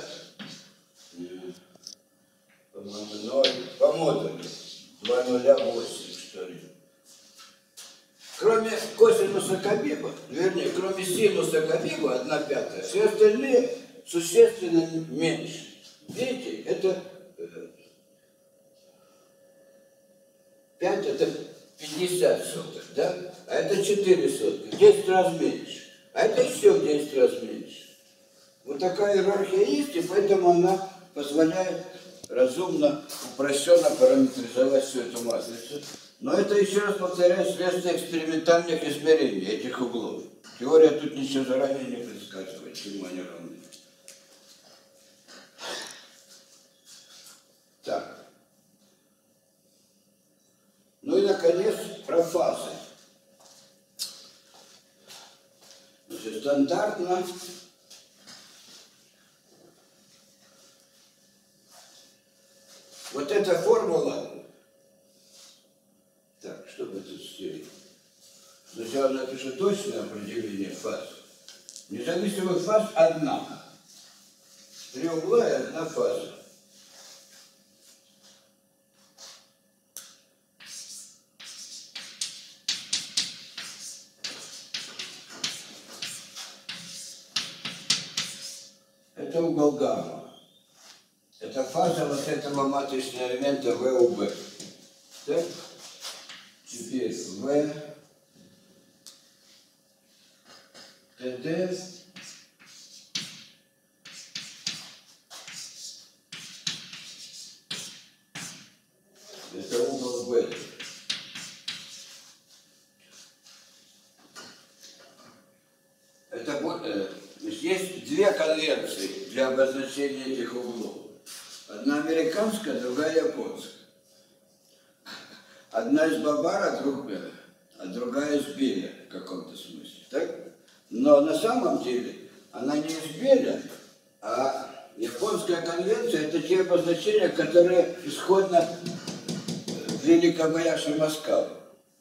A: по-моему, ноль, по модулю, два нуля восемь, что ли. Кроме косинуса Кабиба, вернее, кроме синуса Кабиба, одна пятая, все остальные существенно меньше. Видите, это пять, это пятьдесят сотых, да? А это четыре сотых, десять раз меньше. А это еще в десять раз меньше. Вот такая иерархия есть, и поэтому она позволяет разумно, упрощенно параметризовать всю эту матрицу. Но это, еще раз повторяю, следствие экспериментальных измерений этих углов. Теория тут ничего заранее не предсказывает, чему они равны. Так. Ну и, наконец, про фазы. Значит, стандартно вот эта формула, так, что бы тут стереть? Сначала напишу точное определение фаз. Независимых фаз одна. Три угла и одна фаза. Это угол гамма. Это фаза вот этого матричного элемента вэ у бэ. Так? Теперь В, ТД, это угол В. Это, вот, э, значит, есть две конвенции для обозначения этих углов. Одна американская, другая японская. Одна из Бабара, другая, а другая из Беля в каком-то смысле. Так? Но на самом деле она не из Беля, а японская конвенция — это те обозначения, которые исходно ввели Кобаяши Маскаву.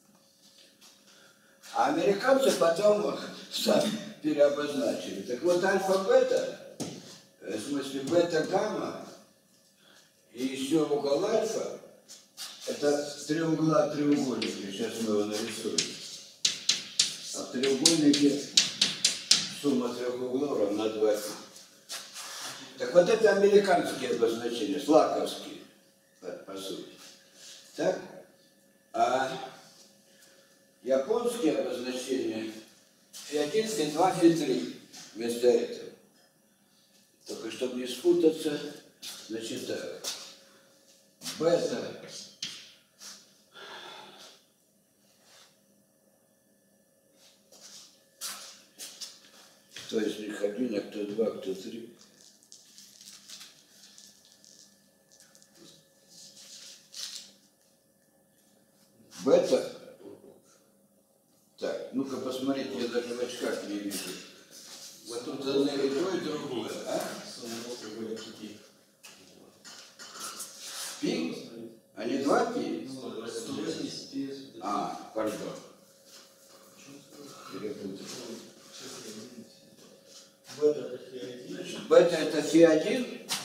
A: А американцы потом сами переобозначили. Так вот, альфа-бета, в смысле бета-гамма и еще угол альфа, это три угла треугольника. Сейчас мы его нарисуем. А в треугольнике сумма трех углов равна два. Так вот это американские обозначения, слаковские, по, по сути. Так? А японские обозначения фи один, фи два, фи три вместо этого. Только чтобы не спутаться, значит так. Бета. Кто из них один, а кто два, кто три. Бета. Так, ну-ка посмотрите, я даже в очках не вижу. Вот тут одно и то, и другое, а? Пи? А не два пи? А, пардон. Перепутал. Значит, бета это фи один,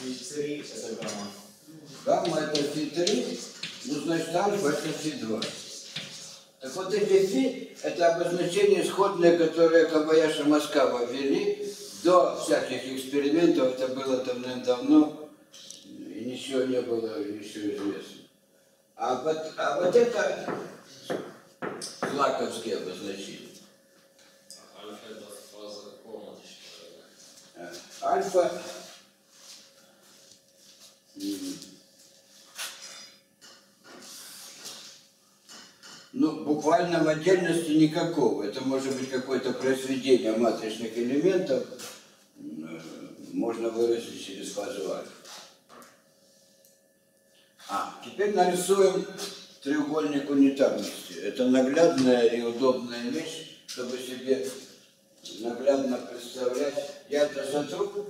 A: гамма это фи три, ну значит альфа это фи два. Так вот эти фи это обозначения исходные, которые Кобаяши Маскава ввели до всяких экспериментов, это было давно, и ничего не было еще известно. А вот, а вот это слаковские обозначения.
C: Альфа это фаза комнаты.
A: Альфа ну, буквально в отдельности никакого. Это может быть какое-то произведение матричных элементов, можно выразить через фазу альфа. А, теперь нарисуем треугольник унитарности. Это наглядная и удобная вещь, чтобы себе наглядно представлять. Я это сотру.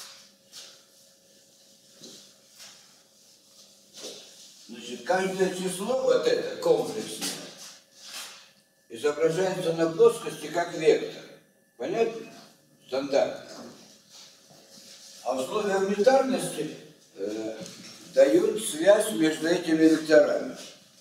A: Значит, каждое число, вот это комплексное, изображается на плоскости как вектор. Понятно? Стандартно. А условия унитарности э, дают связь между этими векторами.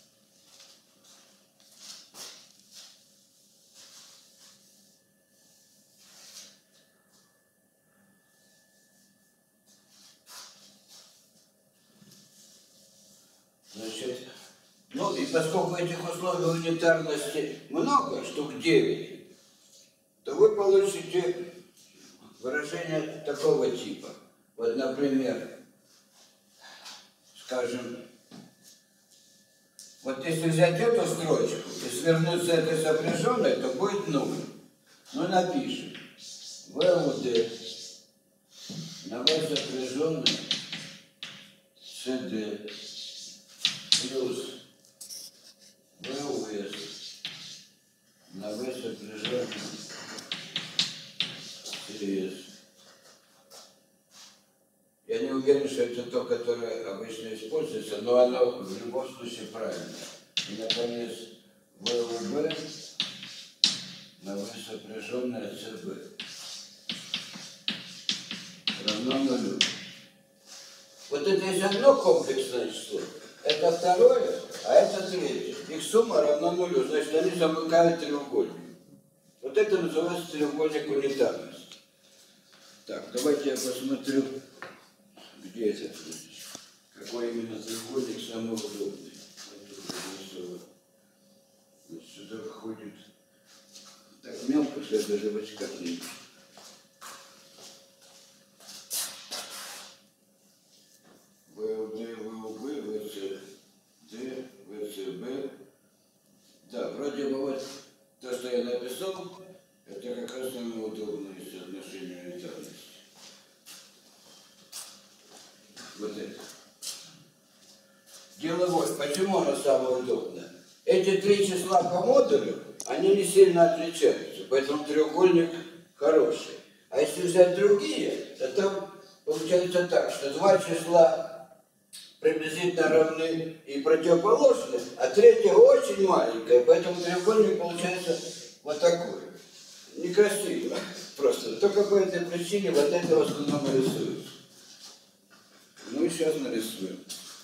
A: Значит, ну и поскольку этих условий унитарности много, штук девять, то вы получите выражение такого типа. Вот, например, скажем, вот если взять эту строчку и свернуть с этой сопряженной, то будет нуль. Ну, напишем. ВУД на В сопряженной СД плюс ВУС на В сопряженной СД. Я не уверен, что это то, которое обычно используется, но оно в любом случае правильно. И, наконец, ВУБ на В сопряженное СБ равно нулю. Вот это есть одно комплексное число, это второе, а это третье. Их сумма равна нулю, значит, они замыкают треугольник. Вот это называется треугольник унитарности. Так, давайте я посмотрю, где это, какой именно треугольник самый удобный. Вот сюда входит так мелко, что я даже в очках не вижу. ВУД, ВУБ, ВЦД, ВЦБ. Да, вроде бы вот то, что я написал, Это как раз самое удобное соотношение унитарности. Вот это. Дело вот, почему оно самое удобное? Эти три числа по модулю, они не сильно отличаются, поэтому треугольник хороший. А если взять другие, то там получается так, что два числа приблизительно равны и противоположны, а третье очень маленькое, поэтому треугольник получается вот такой. Некрасиво просто. Только по этой причине вот это в основном рисуется. Мы сейчас нарисуем.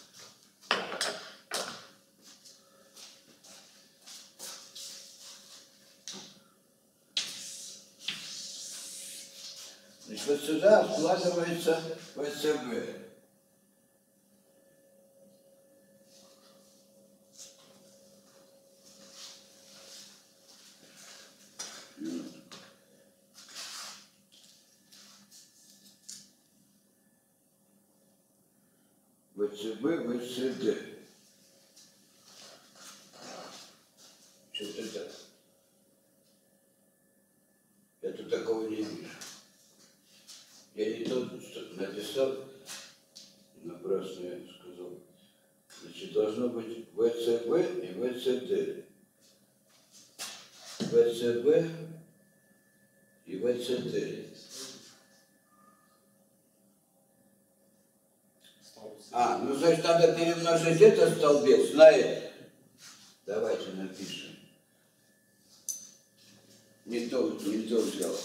A: Значит, вот сюда вкладывается вэ цэ бэ. вэ цэ бэ, вэ цэ дэ. Что-то так. Я тут такого не вижу. Я не тот что-то написал, напрасно я сказал. Значит, должно быть вэ цэ бэ и вэ цэ дэ. вэ цэ бэ и вэ цэ дэ. А, ну значит, надо перемножить этот столбец на это. Давайте напишем. Не то, не то взял.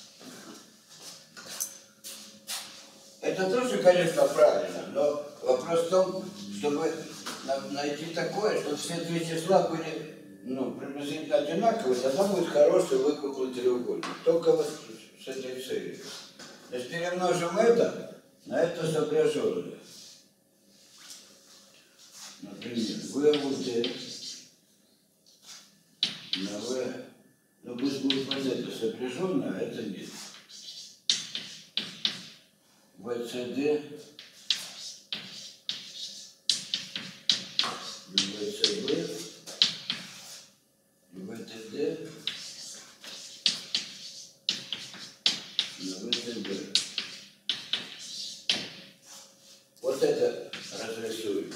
A: Это тоже, конечно, правильно, но вопрос в том, чтобы найти такое, чтобы все три числа были, ну, приблизительно одинаковые, тогда будет хороший выпуклый треугольник. Только вот с этой целью. Значит, перемножим это на это сопряженное. Например, вэ у дэ на вэ, ну пусть будет вот это сопряженное, а это нет. вэ цэ дэ и вэ цэ бэ и вэ тэ дэ на вэ тэ бэ. Вот это разрисуем.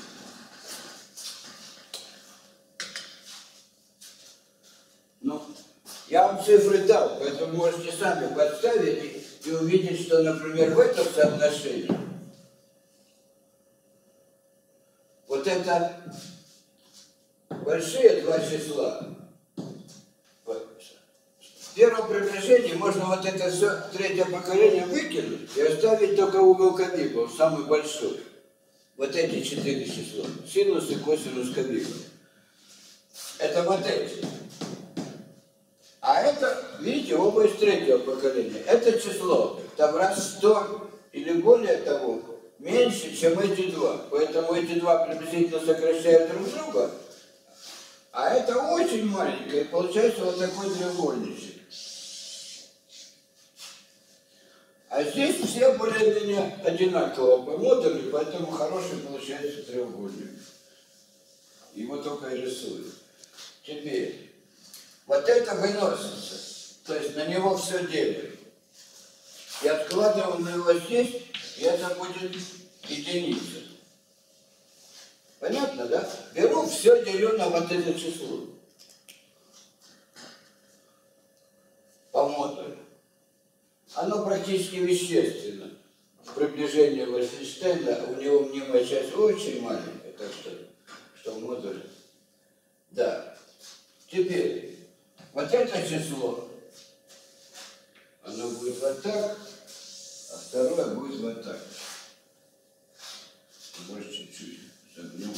A: Ну, я вам цифры дал, поэтому можете сами подставить и, и увидеть, что, например, в этом соотношении вот это большие два числа. В первом приближении можно вот это все третье поколение выкинуть и оставить только угол кубиков, самый большой. Вот эти четыре числа. Синус и косинус кубиков. Это вот эти. А это, видите, оба из третьего поколения. Это число там раз сто или более того меньше, чем эти два. Поэтому эти два приблизительно сокращают друг друга. А это очень маленькое. И получается вот такой треугольничек. А здесь все более-менее одинаково по модулю, поэтому хороший получается треугольник. Его только и рисуют. Теперь. Вот это выносится, то есть на него все делим. И откладываем на его здесь, и это будет единица. Понятно, да? Беру все, делю на вот это число. По модулю. Оно практически вещественно. В приближении Вольфенштейна у него мнимая часть очень маленькая, так что, что в модуле. Да. Теперь. Вот это число, оно будет вот так, а второе будет вот так. Больше чуть-чуть согну.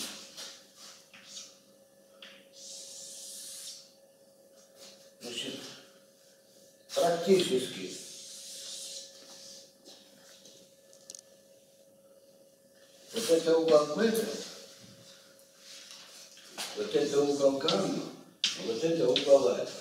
A: Значит, практически вот это угол бета, вот это угол гамма, а вот это угол альфа.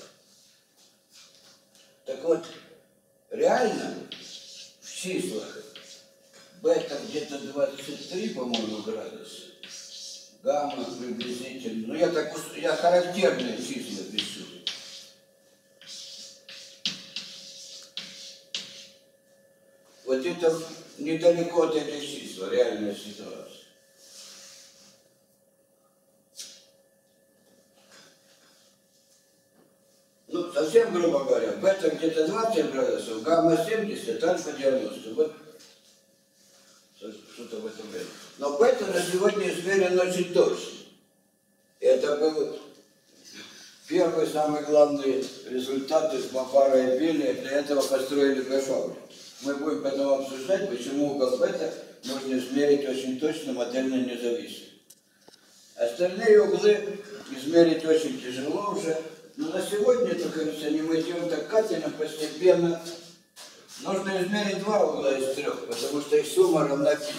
A: Так вот, реально в числах бета где-то двадцать три, по-моему, градуса, гамма приблизительно, ну я так я характерные числа пишу. Вот это недалеко от этих чисел, реальная ситуация. Ну, совсем грубо говоря, бета где-то двадцать градусов, гамма семьдесят, альфа девяносто. Вот что-то в этом роде. Но бета на сегодня измерен очень точно. Это был первый, самый главный результат из Бафара и Билли. Для этого построили Г-фабрику. Мы будем потом обсуждать, почему угол бета можно измерить очень точно, модельно независимо. Остальные углы измерить очень тяжело уже. Но на сегодня, как говорится, не мы идем так катально, постепенно. Нужно измерить два угла из трех, потому что их сумма равна π.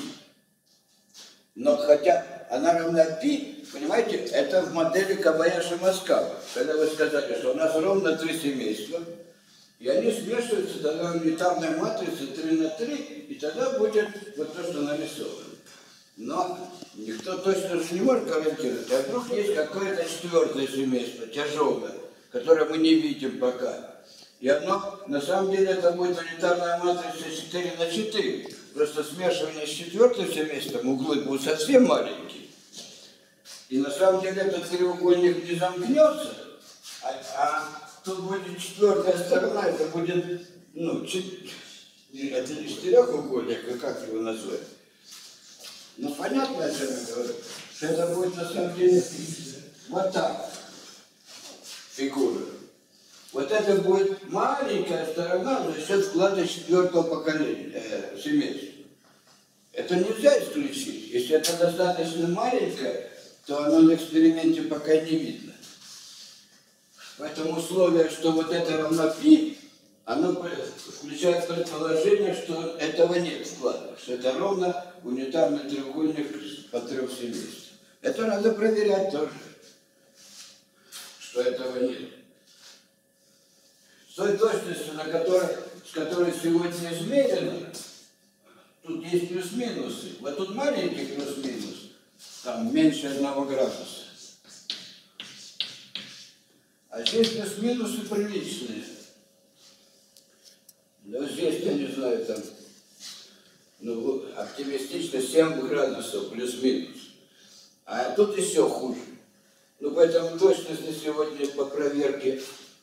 A: Но хотя она равна π, понимаете, это в модели Кобаяши-Маскава. Когда вы сказали, что у нас ровно три семейства, и они смешиваются, тогда унитарная матрица три на три, и тогда будет вот то, что нарисовано. Но никто точно же не может гарантировать, а вдруг есть какое-то четвертое семейство, тяжелое, которое мы не видим пока. И оно, на самом деле, это будет унитарная матрица четыре на четыре. Просто смешивание с четвертым семейством углы будут совсем маленькие. И на самом деле этот треугольник не замкнется, а, а тут будет четвертая сторона, это будет, ну, чет... это не четырехугольник, а как его назвать? Ну, понятно, о чем я говорю, что это будет на самом деле вот так фигура. Вот это будет маленькая сторона за счет вклада четвертого поколения, э, семейства. Это нельзя исключить. Если это достаточно маленькое, то оно на эксперименте пока не видно. Поэтому условие, что вот это равно π, оно включает предположение, что этого нет вклада, что это ровно унитарный треугольник по трех семействам. Это надо проверять тоже, что этого нет. С той точностью, на которой, с которой сегодня измерено, тут есть плюс-минусы. Вот тут маленький плюс-минус, там меньше одного градуса. А здесь плюс-минусы приличные. Ну, здесь, я не знаю, там, ну, оптимистично семь градусов плюс-минус. А тут еще хуже. Ну, поэтому точность на сегодня по проверке,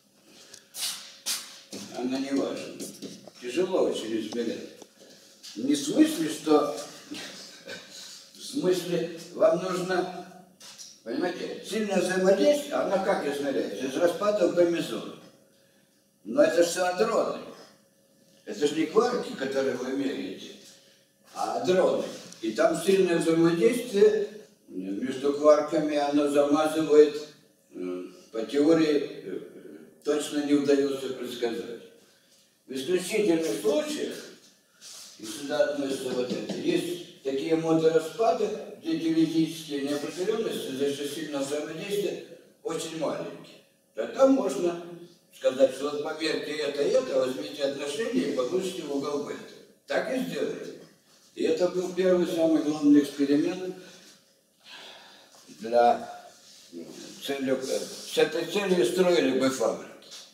A: она не важна. Тяжело очень измерять. Не в смысле, что... В смысле, вам нужно... Понимаете, сильное взаимодействие, она как измеряется? Из распада Б-мезона. Но это же адроны. Это же не кварки, которые вы меряете, а адроны. И там сильное взаимодействие между кварками, оно замазывает, по теории, точно не удается предсказать. В исключительных случаях, и сюда относится вот это, есть такие моды распада, где теоретические неопределенности за счет сильного взаимодействия очень маленькие. Тогда можно сказать, что вот померьте это и это, возьмите отношения и получите угол бета. Так и сделали. И это был первый самый главный эксперимент для целью, с этой целью строили бы фабрики.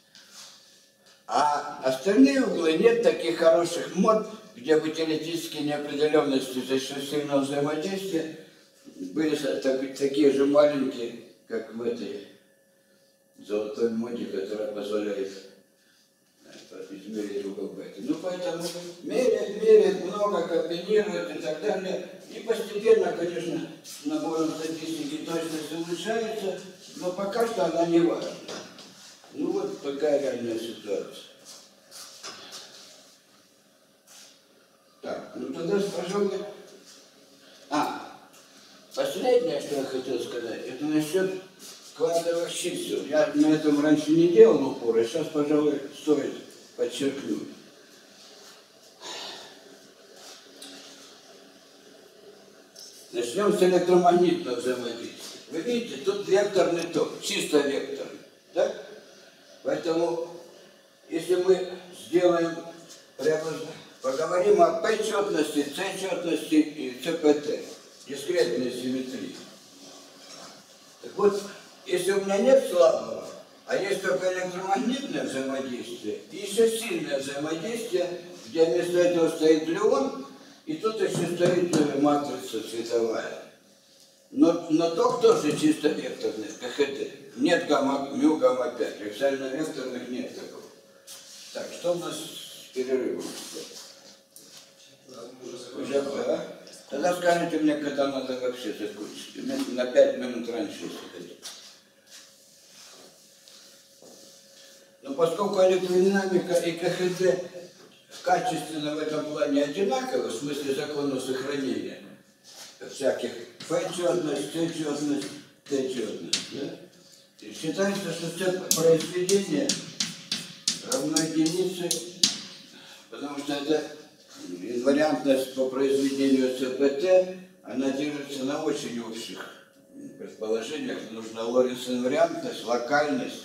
A: А остальные углы нет таких хороших мод, где бы теоретические неопределенности за счет сильного взаимодействия были так, такие же маленькие, как в этой золотой моде, которая позволяет измерить угол бета. Ну, поэтому меряют, меряют, много комбинируют и так далее. И постепенно, конечно, набором статистики точность улучшается, но пока что она не важна. Ну, вот такая реальная ситуация. Так, ну тогда, пожалуй... А, последнее, что я хотел сказать, это насчет квантовых чисел. Я на этом раньше не делал упор, а сейчас, пожалуй, стоит подчеркнуть. Начнем с электромагнитного взаимодействия. Вы видите, тут векторный ток, чисто векторный. Так? Поэтому, если мы сделаем, поговорим о P-четности, C-четности и С П Т, дискретной симметрии. Так вот, если у меня нет слабого, а есть только электромагнитное взаимодействие и еще сильное взаимодействие где вместо этого стоит леон, и тут еще стоит матрица цветовая. Но, но ток тоже чисто векторный, как это. Нет гамма, мю, гамма пять. Аксиально-векторных нет такого. Так, что у нас с перерывом? Уже, да? Тогда скажите мне, когда надо вообще закончить. На пять минут раньше, если хотите. Но поскольку электродинамика и КХД качественно в этом плане одинаковы, в смысле закона сохранения, всяких Ф-четность, Т-четность, Т-четность, да? И считается, что все произведение равно единице, потому что это инвариантность по произведению ЦПТ, она держится на очень общих предположениях. Нужна Лоренц-инвариантность, локальность.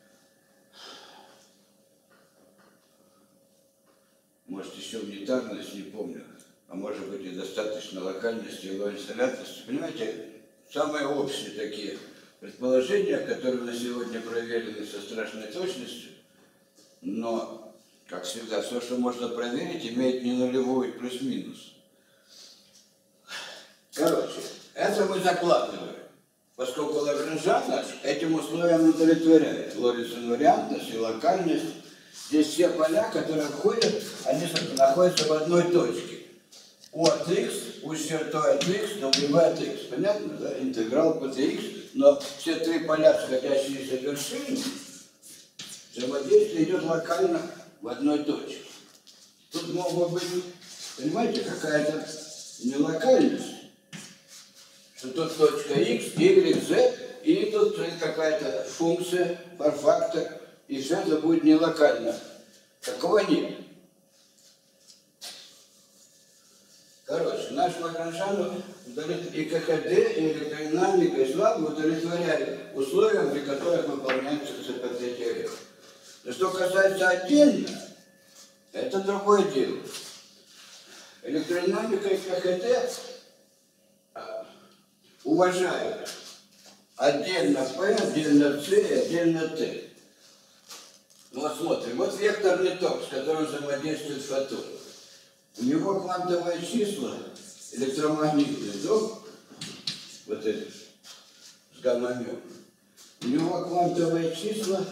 A: Может, еще унитарность, не помню. А может быть, и достаточно локальности и Лоренц-инвариантности. Понимаете, самые общие такие предположения, которые на сегодня проверены со страшной точностью, но, как всегда, все, что можно проверить, имеет не нулевой плюс-минус. Короче, это мы закладываем, поскольку Лагранжан наш этим условиям удовлетворяет. Лоренц-инвариантность и локальность. Здесь все поля, которые входят, они находятся в одной точке. У от x, у с чертой от x, w от x. Понятно, да? Интеграл по dx. Но все три поля, сходящиеся вершины, взаимодействие идет локально в одной точке. Тут могут быть, понимаете, какая-то нелокальность. Что тут точка x, y, z, и тут какая-то функция, фактор, и все это будет не локально. Такого нет. Короче, наш Лагранжан и КХД, и электродинамика, и слабо удовлетворяют условиям, при которых выполняется ЦПТ-теорема. Но что касается отдельно, это другое дело. Электродинамика и КХД уважают отдельно P, отдельно C, отдельно T. Ну вот смотрим, вот векторный ток, с которым взаимодействует фотон. У него квантовые числа, электромагнитный ток, вот этот, с гамма-мю, у него квантовые числа,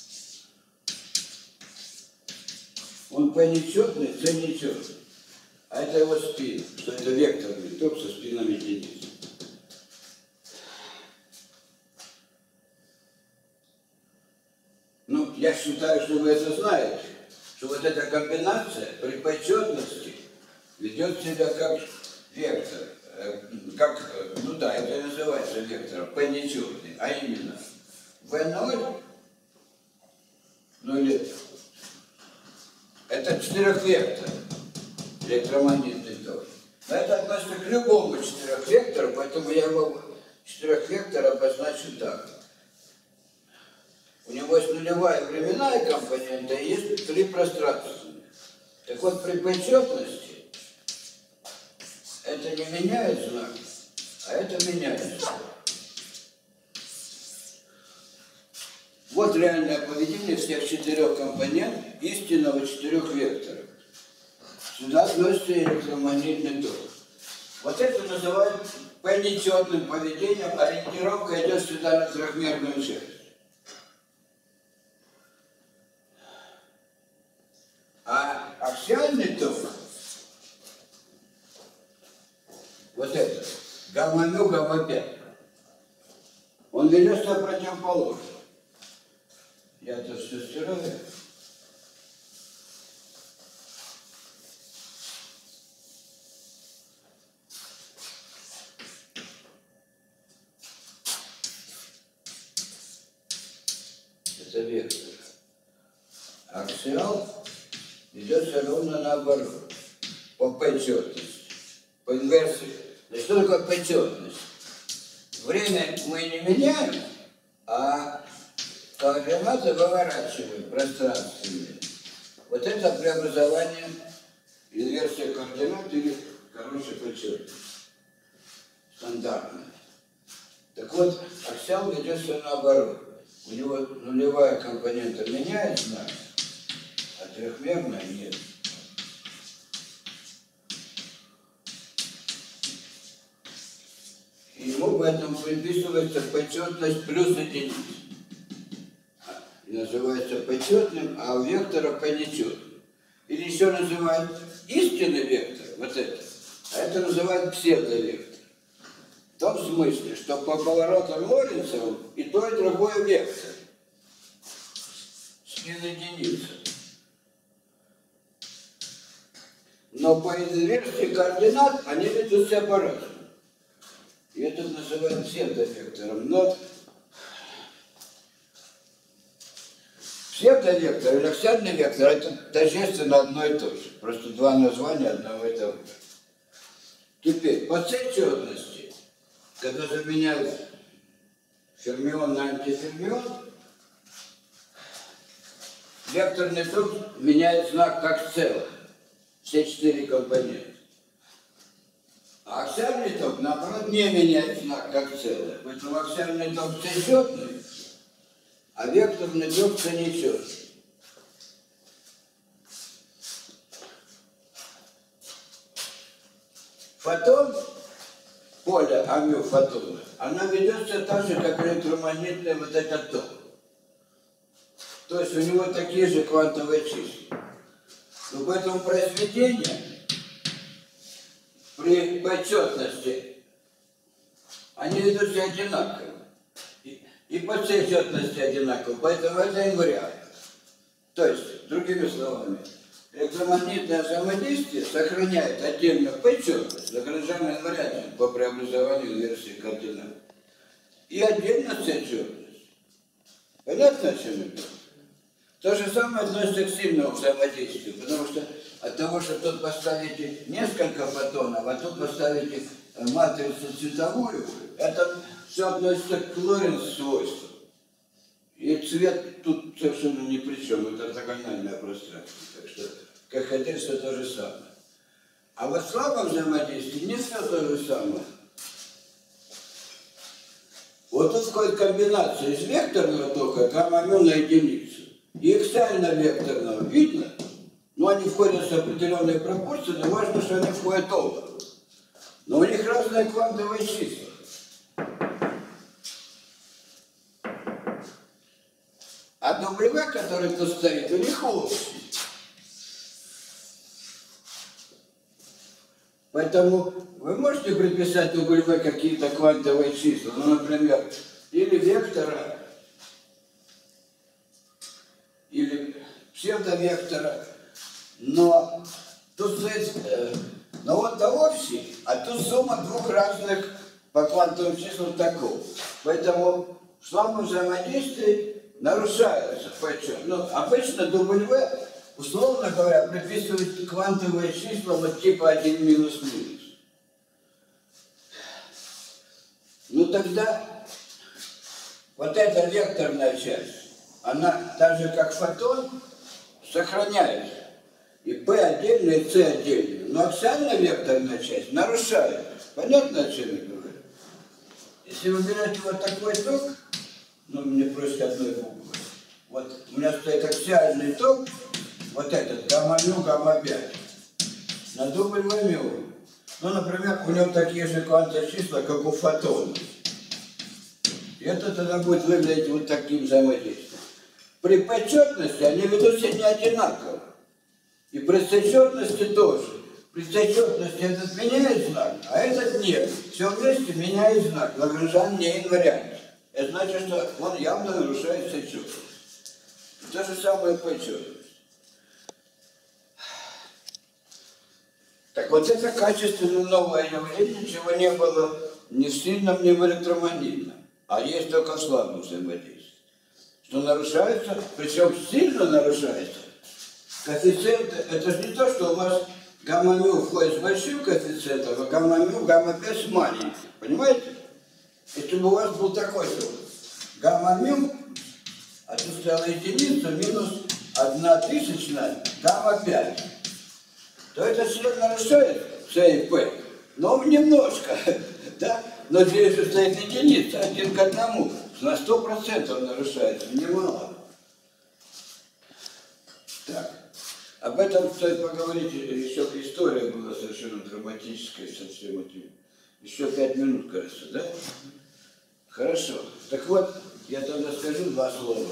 A: он P нечетный, C нечетный. А это его спин, что это векторный ток со спином единицы. Ну, я считаю, что вы это знаете, что вот эта комбинация при почетности ведет себя как вектор, как, ну да, это называется вектором, P нечетный, а именно вэ ноль, ну или это четырехвектор, электромагнитный ток. Но это относится к любому четырехвектору, поэтому я его четырехвектор обозначу так. У него есть нулевая временная компонента и есть три пространственных. Так вот, при почетности это не меняет знак, а это меняет знак. Вот реальное поведение всех четырех компонент истинного четырех векторов. Сюда относится электромагнитный ток. Вот это называют P-нечетным поведением, ориентировка идет сюда на трехмерную часть. А аксиальный ток, вот это, гамма-мю, гамма-пять, он ведет себя противоположно. Я это все стираю. Это вектор. Аксиал идет все ровно наоборот, по P-четности, по инверсии. Да что такое P-четность? Время мы не меняем, а координаты выворачиваем пространственные. Вот это преобразование, инверсия координат или, короче, P-четность. Стандартная. Так вот, аксиал ведет все наоборот. У него нулевая компонента меняет знак, а трехмерная нет. в этом приписывается почетность плюс единица. И называется почетным, а у вектора по нечетным. Или еще называют истинный вектор, вот это, а это называют псевдовектор. В том смысле, что по поворотам Лоренцевым и то, и другое вектор. Спин единица. Но по инверсии координат они ведут себя по-разному. И это называют псевдовектором. Но псевдовектор или аксиальный вектор — это тождественно одно и то же. Просто два названия одного и того же. Теперь, по C-четности, когда заменяют фермион на антифермион, векторный ток меняет знак как целое. Все четыре компонента. А аксиальный ток, наоборот, не меняет знак как целое. Поэтому аксиальный ток C-четный, а векторный ток C-нечетный. Фотон, поле амю фотона, она ведется так же, как электромагнитный вот этот ток. То есть у него такие же квантовые числа. Но поэтому произведения при почетности они ведут себя одинаково. И, и по C-четности одинаково. Поэтому это инвариант. То есть, другими словами, электромагнитное взаимодействие сохраняет отдельно почетность, загружаемую инвариантом по преобразованию инверсии координат. И отдельно C-четность. Понятно, о чем это? То же самое относится к сильному взаимодействию, потому что от того, что тут поставите несколько фотонов, а тут поставите матрицу цветовую, это все относится к Лоренц свойствам. И цвет тут совершенно ни при чем, это ортогональное пространство. Так что КХД все то же самое. А вот в слабом взаимодействии не все то же самое. Вот тут входит комбинация из векторного тока гамма-мю на единицу. И экстерно-векторного видно, но они входят с определенной пропорцией, но важно, что они входят оба. Но у них разные квантовые числа. А W, который тут стоит, у них общий. Поэтому вы можете приписать W какие-то квантовые числа, ну, например, или вектора, или псевдовектора, но тут стоит, э, но вот до общий, а тут сумма двух разных по квантовым числам такого. Поэтому в слабом взаимодействии нарушается почет. Ну, обычно W, условно говоря, приписывают квантовые числа вот типа один минус минус. Ну тогда вот эта векторная часть, она так же как фотон сохраняется. И P отдельно, и C отдельно. Но аксиально-векторная часть нарушает. Понятно, о чем я говорю? Если вы берете вот такой ток, ну, мне просят одной буквы. Вот у меня стоит аксиальный ток, вот этот, гамма-мю, гамма-пять, на W-мю. Ну, например, у него такие же квантовые числа, как у фотона. И это тогда будет выглядеть вот таким взаимодействием. При почетности они ведут себя не одинаково. И при сочетности тоже. При сочетности этот меняет знак, а этот нет. Все вместе меняет знак. Лагранжан не инвариант. Это значит, что он явно нарушает сочетность. То же самое почетность. Так вот это качественно новое явление, чего не было ни в сильном, ни в электромагнитном. А есть только в слабом взаимодействии. Что нарушается, причем сильно нарушается. Коэффициенты, это же не то, что у вас гамма-мю входит с большим коэффициентом, а гамма-мю, гамма-пять с маленьким. Понимаете? Если бы у вас был такой ток, гамма-мю, а тут стояла единица, минус одна тысячная, гамма-пять, то это все нарушает C и P. Но немножко, да? Но здесь же стоит единица, один к одному. На сто процентов нарушается, немало. Так, об этом стоит поговорить, еще история была совершенно драматическая со всем этим Еще пять минут, кажется, да? Хорошо. Так вот, я тогда скажу два слова.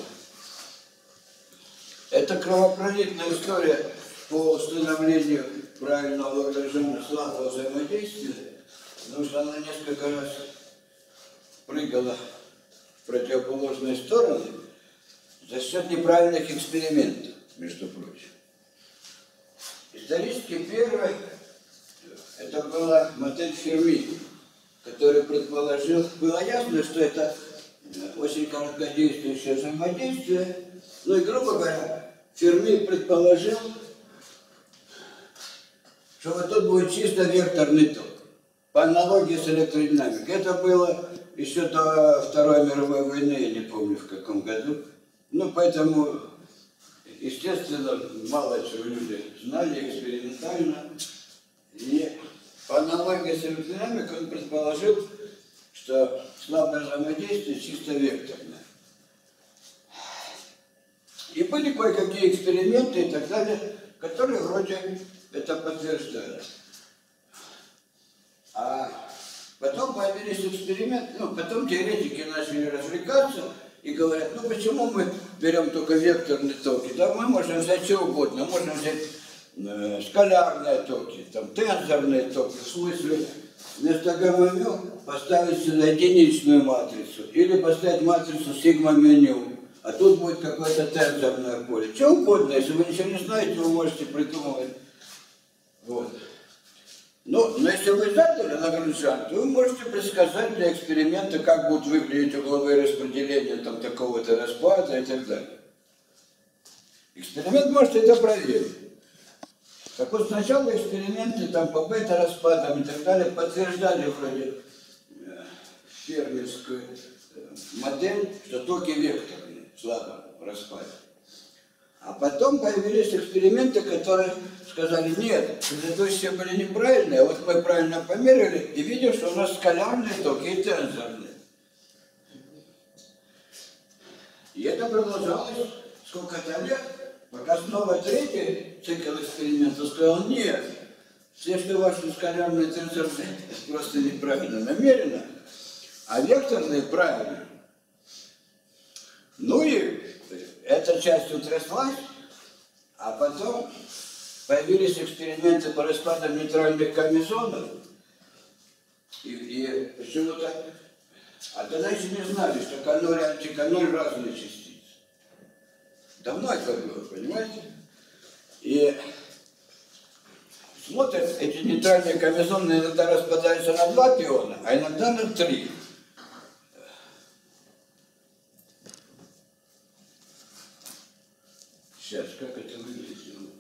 A: Это кровопролитная история по установлению правильного выражения слабого взаимодействия, потому что она несколько раз прыгала в противоположные стороны за счет неправильных экспериментов, между прочим. Исторически первое, это была модель Ферми, который предположил, было ясно, что это очень короткодействующее взаимодействие, ну и, грубо говоря, Ферми предположил, что вот тут будет чисто векторный ток, по аналогии с электродинамикой. Это было еще до Второй мировой войны, я не помню в каком году. Ну, поэтому, естественно, мало чего люди знали экспериментально. И по аналогии с электродинамикой он предположил, что слабое взаимодействие чисто векторное. И были кое-какие эксперименты и так далее, которые вроде это подтверждали. А потом появились эксперименты, ну, потом теоретики начали развлекаться и говорят, ну почему мы берем только векторные токи? Да мы можем взять что угодно, можем взять э, скалярные токи, там, тензорные токи, в смысле вместо гамма-мю поставить сюда единичную матрицу или поставить матрицу сигма-меню. А тут будет какое-то тензорное поле. Что угодно, если вы ничего не знаете, вы можете придумывать. Вот. Ну, но если вы задали Лагранжан, то вы можете предсказать для эксперимента, как будут выглядеть угловые распределения там такого-то распада и так далее. Эксперимент может это проверить. Так вот, сначала эксперименты там по бета-распадам и так далее подтверждали вроде фермерскую модель, что токи векторные в слабом распаде. А потом появились эксперименты, которые сказали, нет, предыдущие были неправильные, а вот мы правильно померили и видим, что у нас скалярные токи и тензорные. И это продолжалось сколько-то лет, пока снова третий цикл экспериментов сказал, нет, все, что ваши скалярные тензорные, просто неправильно намерено, а векторные правильно. Ну и эта часть утряслась, а потом появились эксперименты по распадам нейтральных комизонов, и, и почему-то, а тогда еще не знали, что каноль и антиканоль разные частицы. Давно это было, понимаете? И смотрят, эти нейтральные комизоны иногда распадаются на два пиона, а иногда на три. Сейчас, как это выглядит?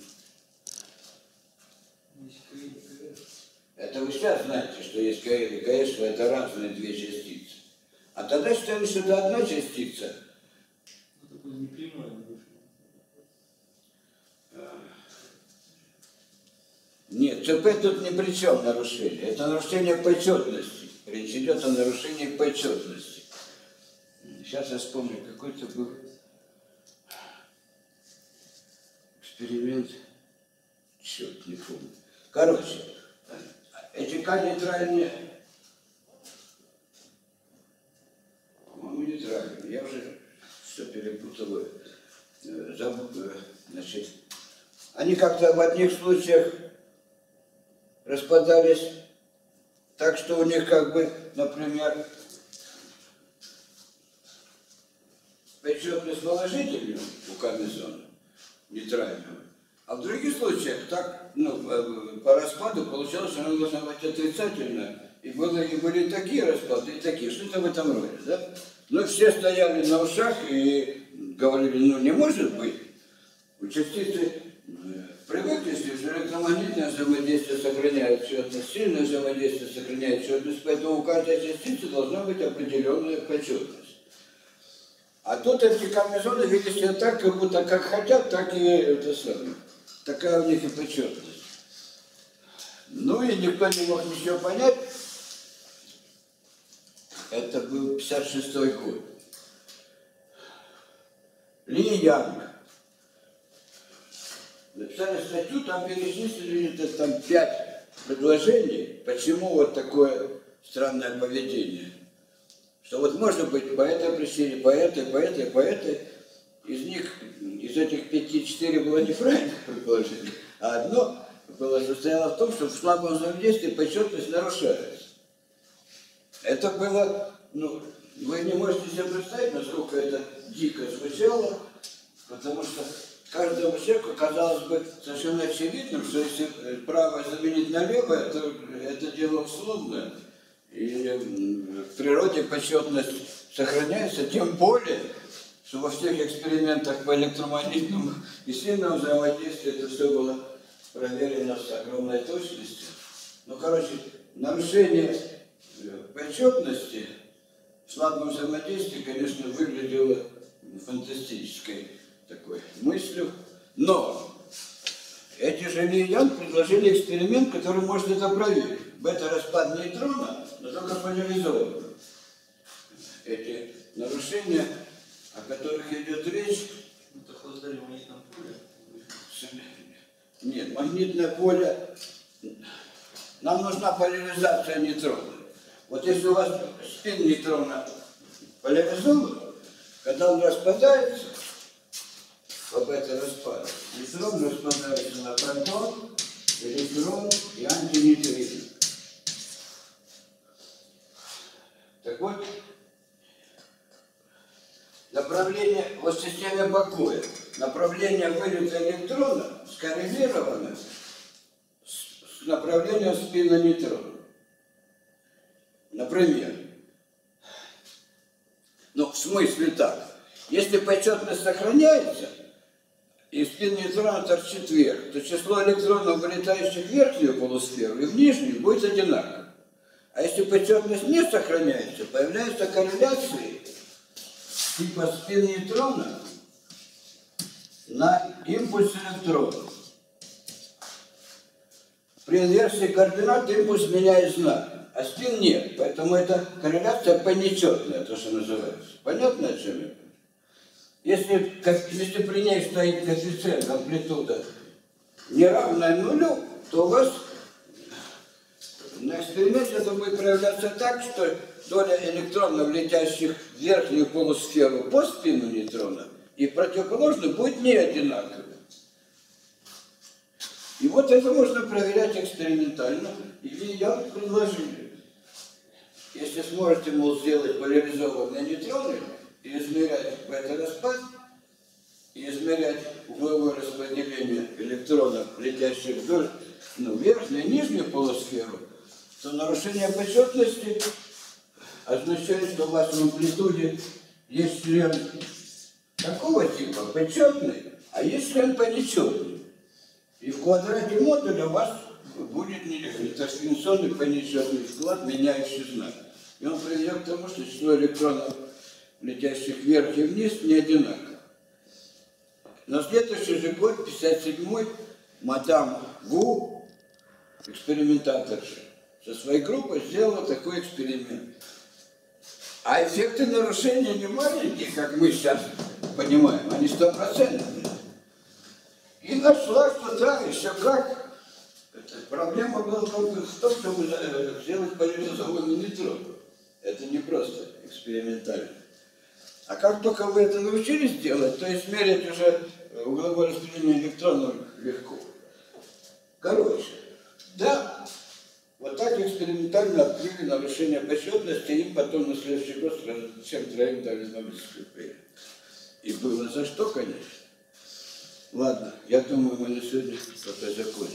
A: Это вы сейчас знаете, что есть КР и КС, что это разные две частицы. А тогда считали, что это одна частица.
B: Это не прямое.
A: Нет, ЦП тут ни при чем нарушение. Это нарушение почетности. Речь идет о нарушении почетности. Сейчас я вспомню, какой-то был эксперимент. Черт, не помню. Короче, эти К-нейтральные, по-моему, нейтральные, я уже все перепутал, забыл, значит, они как-то в одних случаях распадались так, что у них как бы, например, почетность положительная у комизона, нейтрального. А в других случаях так, ну, по распаду получалось, что она должна быть отрицательная. И, было, и были такие распады, и такие. Что-то в этом роде, да? Ну, все стояли на ушах и говорили, ну, не может быть. У частицы привыкли, что электромагнитное взаимодействие сохраняет четность, сильное взаимодействие сохраняет четность, поэтому у каждой частицы должна быть определенная почетность. А тут эти комизоны видят себя так, как будто как хотят, так и это самое. Такая у них и почетность. Ну и никто не мог ничего понять. Это был пятьдесят шестой год. Ли Янг написали статью, там перечислили там пять предложений, почему вот такое странное поведение. Что вот может быть по этой причине, по этой, по этой, по этой. Из них, из этих пяти, четыре было неправильных предположений, а одно было состояло в том, что в слабом взаимодействии почетность нарушается. Это было, ну, вы не можете себе представить, насколько это дико звучало, потому что каждому человеку казалось бы совершенно очевидным, что если правое заменить на левое, то это дело условное. И в природе почетность сохраняется, тем более, что во всех экспериментах по электромагнитному и сильному взаимодействию это все было проверено с огромной точностью. Ну, короче, нарушение почетности в слабом взаимодействии, конечно, выглядело фантастической такой мыслью. Но эти же Ли и Янг предложили эксперимент, который может это проверить. Бета-распад нейтрона, но только поляризованный. Эти нарушения, о которых идет речь.
B: Это создали магнитное поле.
A: Нет, магнитное поле. Нам нужна поляризация нейтрона. Вот если у вас спин нейтрона поляризован, когда он распадается, об этом распаде, нейтрон распадается на протон, электрон и антинейтрин. Так вот, направление, вот в системе покоя, направление вылета электрона скоррелировано с, с направлением спина нейтрона. Например, ну, в смысле так, если почетность сохраняется, и спин нейтрона торчит вверх, то число электронов, вылетающих в верхнюю полусферу и в нижнюю, будет одинаково. А если почетность не сохраняется, появляются корреляции типа спин нейтрона на импульс электрона. При инверсии координат импульс меняет знак, а спин нет. Поэтому это корреляция понечетная, то, что называется. Понятно, о чем я? Если, если при ней стоит коэффициент амплитуда неравная нулю, то у вас на эксперименте это будет проявляться так, что доля электронов, летящих в верхнюю полусферу по спину нейтрона, и противоположно будет не одинаково. И вот это можно проверять экспериментально. И я предложил, если сможете, мол, сделать поляризованные нейтроны и измерять бета-распад, и измерять угловое распределение электронов, летящих вдоль, ну, верхнюю и нижнюю полусферу, то нарушение почетности означает, что у вас в амплитуде есть член такого типа, почетный, а есть член понечетный. И в квадрате модуля у вас будет интерференционный понечетный вклад, меняющий знак. И он приведет к тому, что число электронов, летящих вверх и вниз, не одинаково. На следующий же год, пятьдесят седьмой, мадам Ву, экспериментаторша, со своей группой сделала такой эксперимент. А эффекты нарушения не маленькие, как мы сейчас понимаем, они стопроцентные. И нашла, что да, еще как. Проблема была только в том, чтобы сделать поляризованный нейтрон. Это не просто экспериментально. А как только вы это научились делать, то измерить уже угловое распределение электронов легко. Короче, да, вот так экспериментально открыли нарушение почетности, и потом на следующий год сразу всем троим дали Нобелевскую премию. И было за что, конечно. Ладно, я думаю, мы на сегодня пока закончим.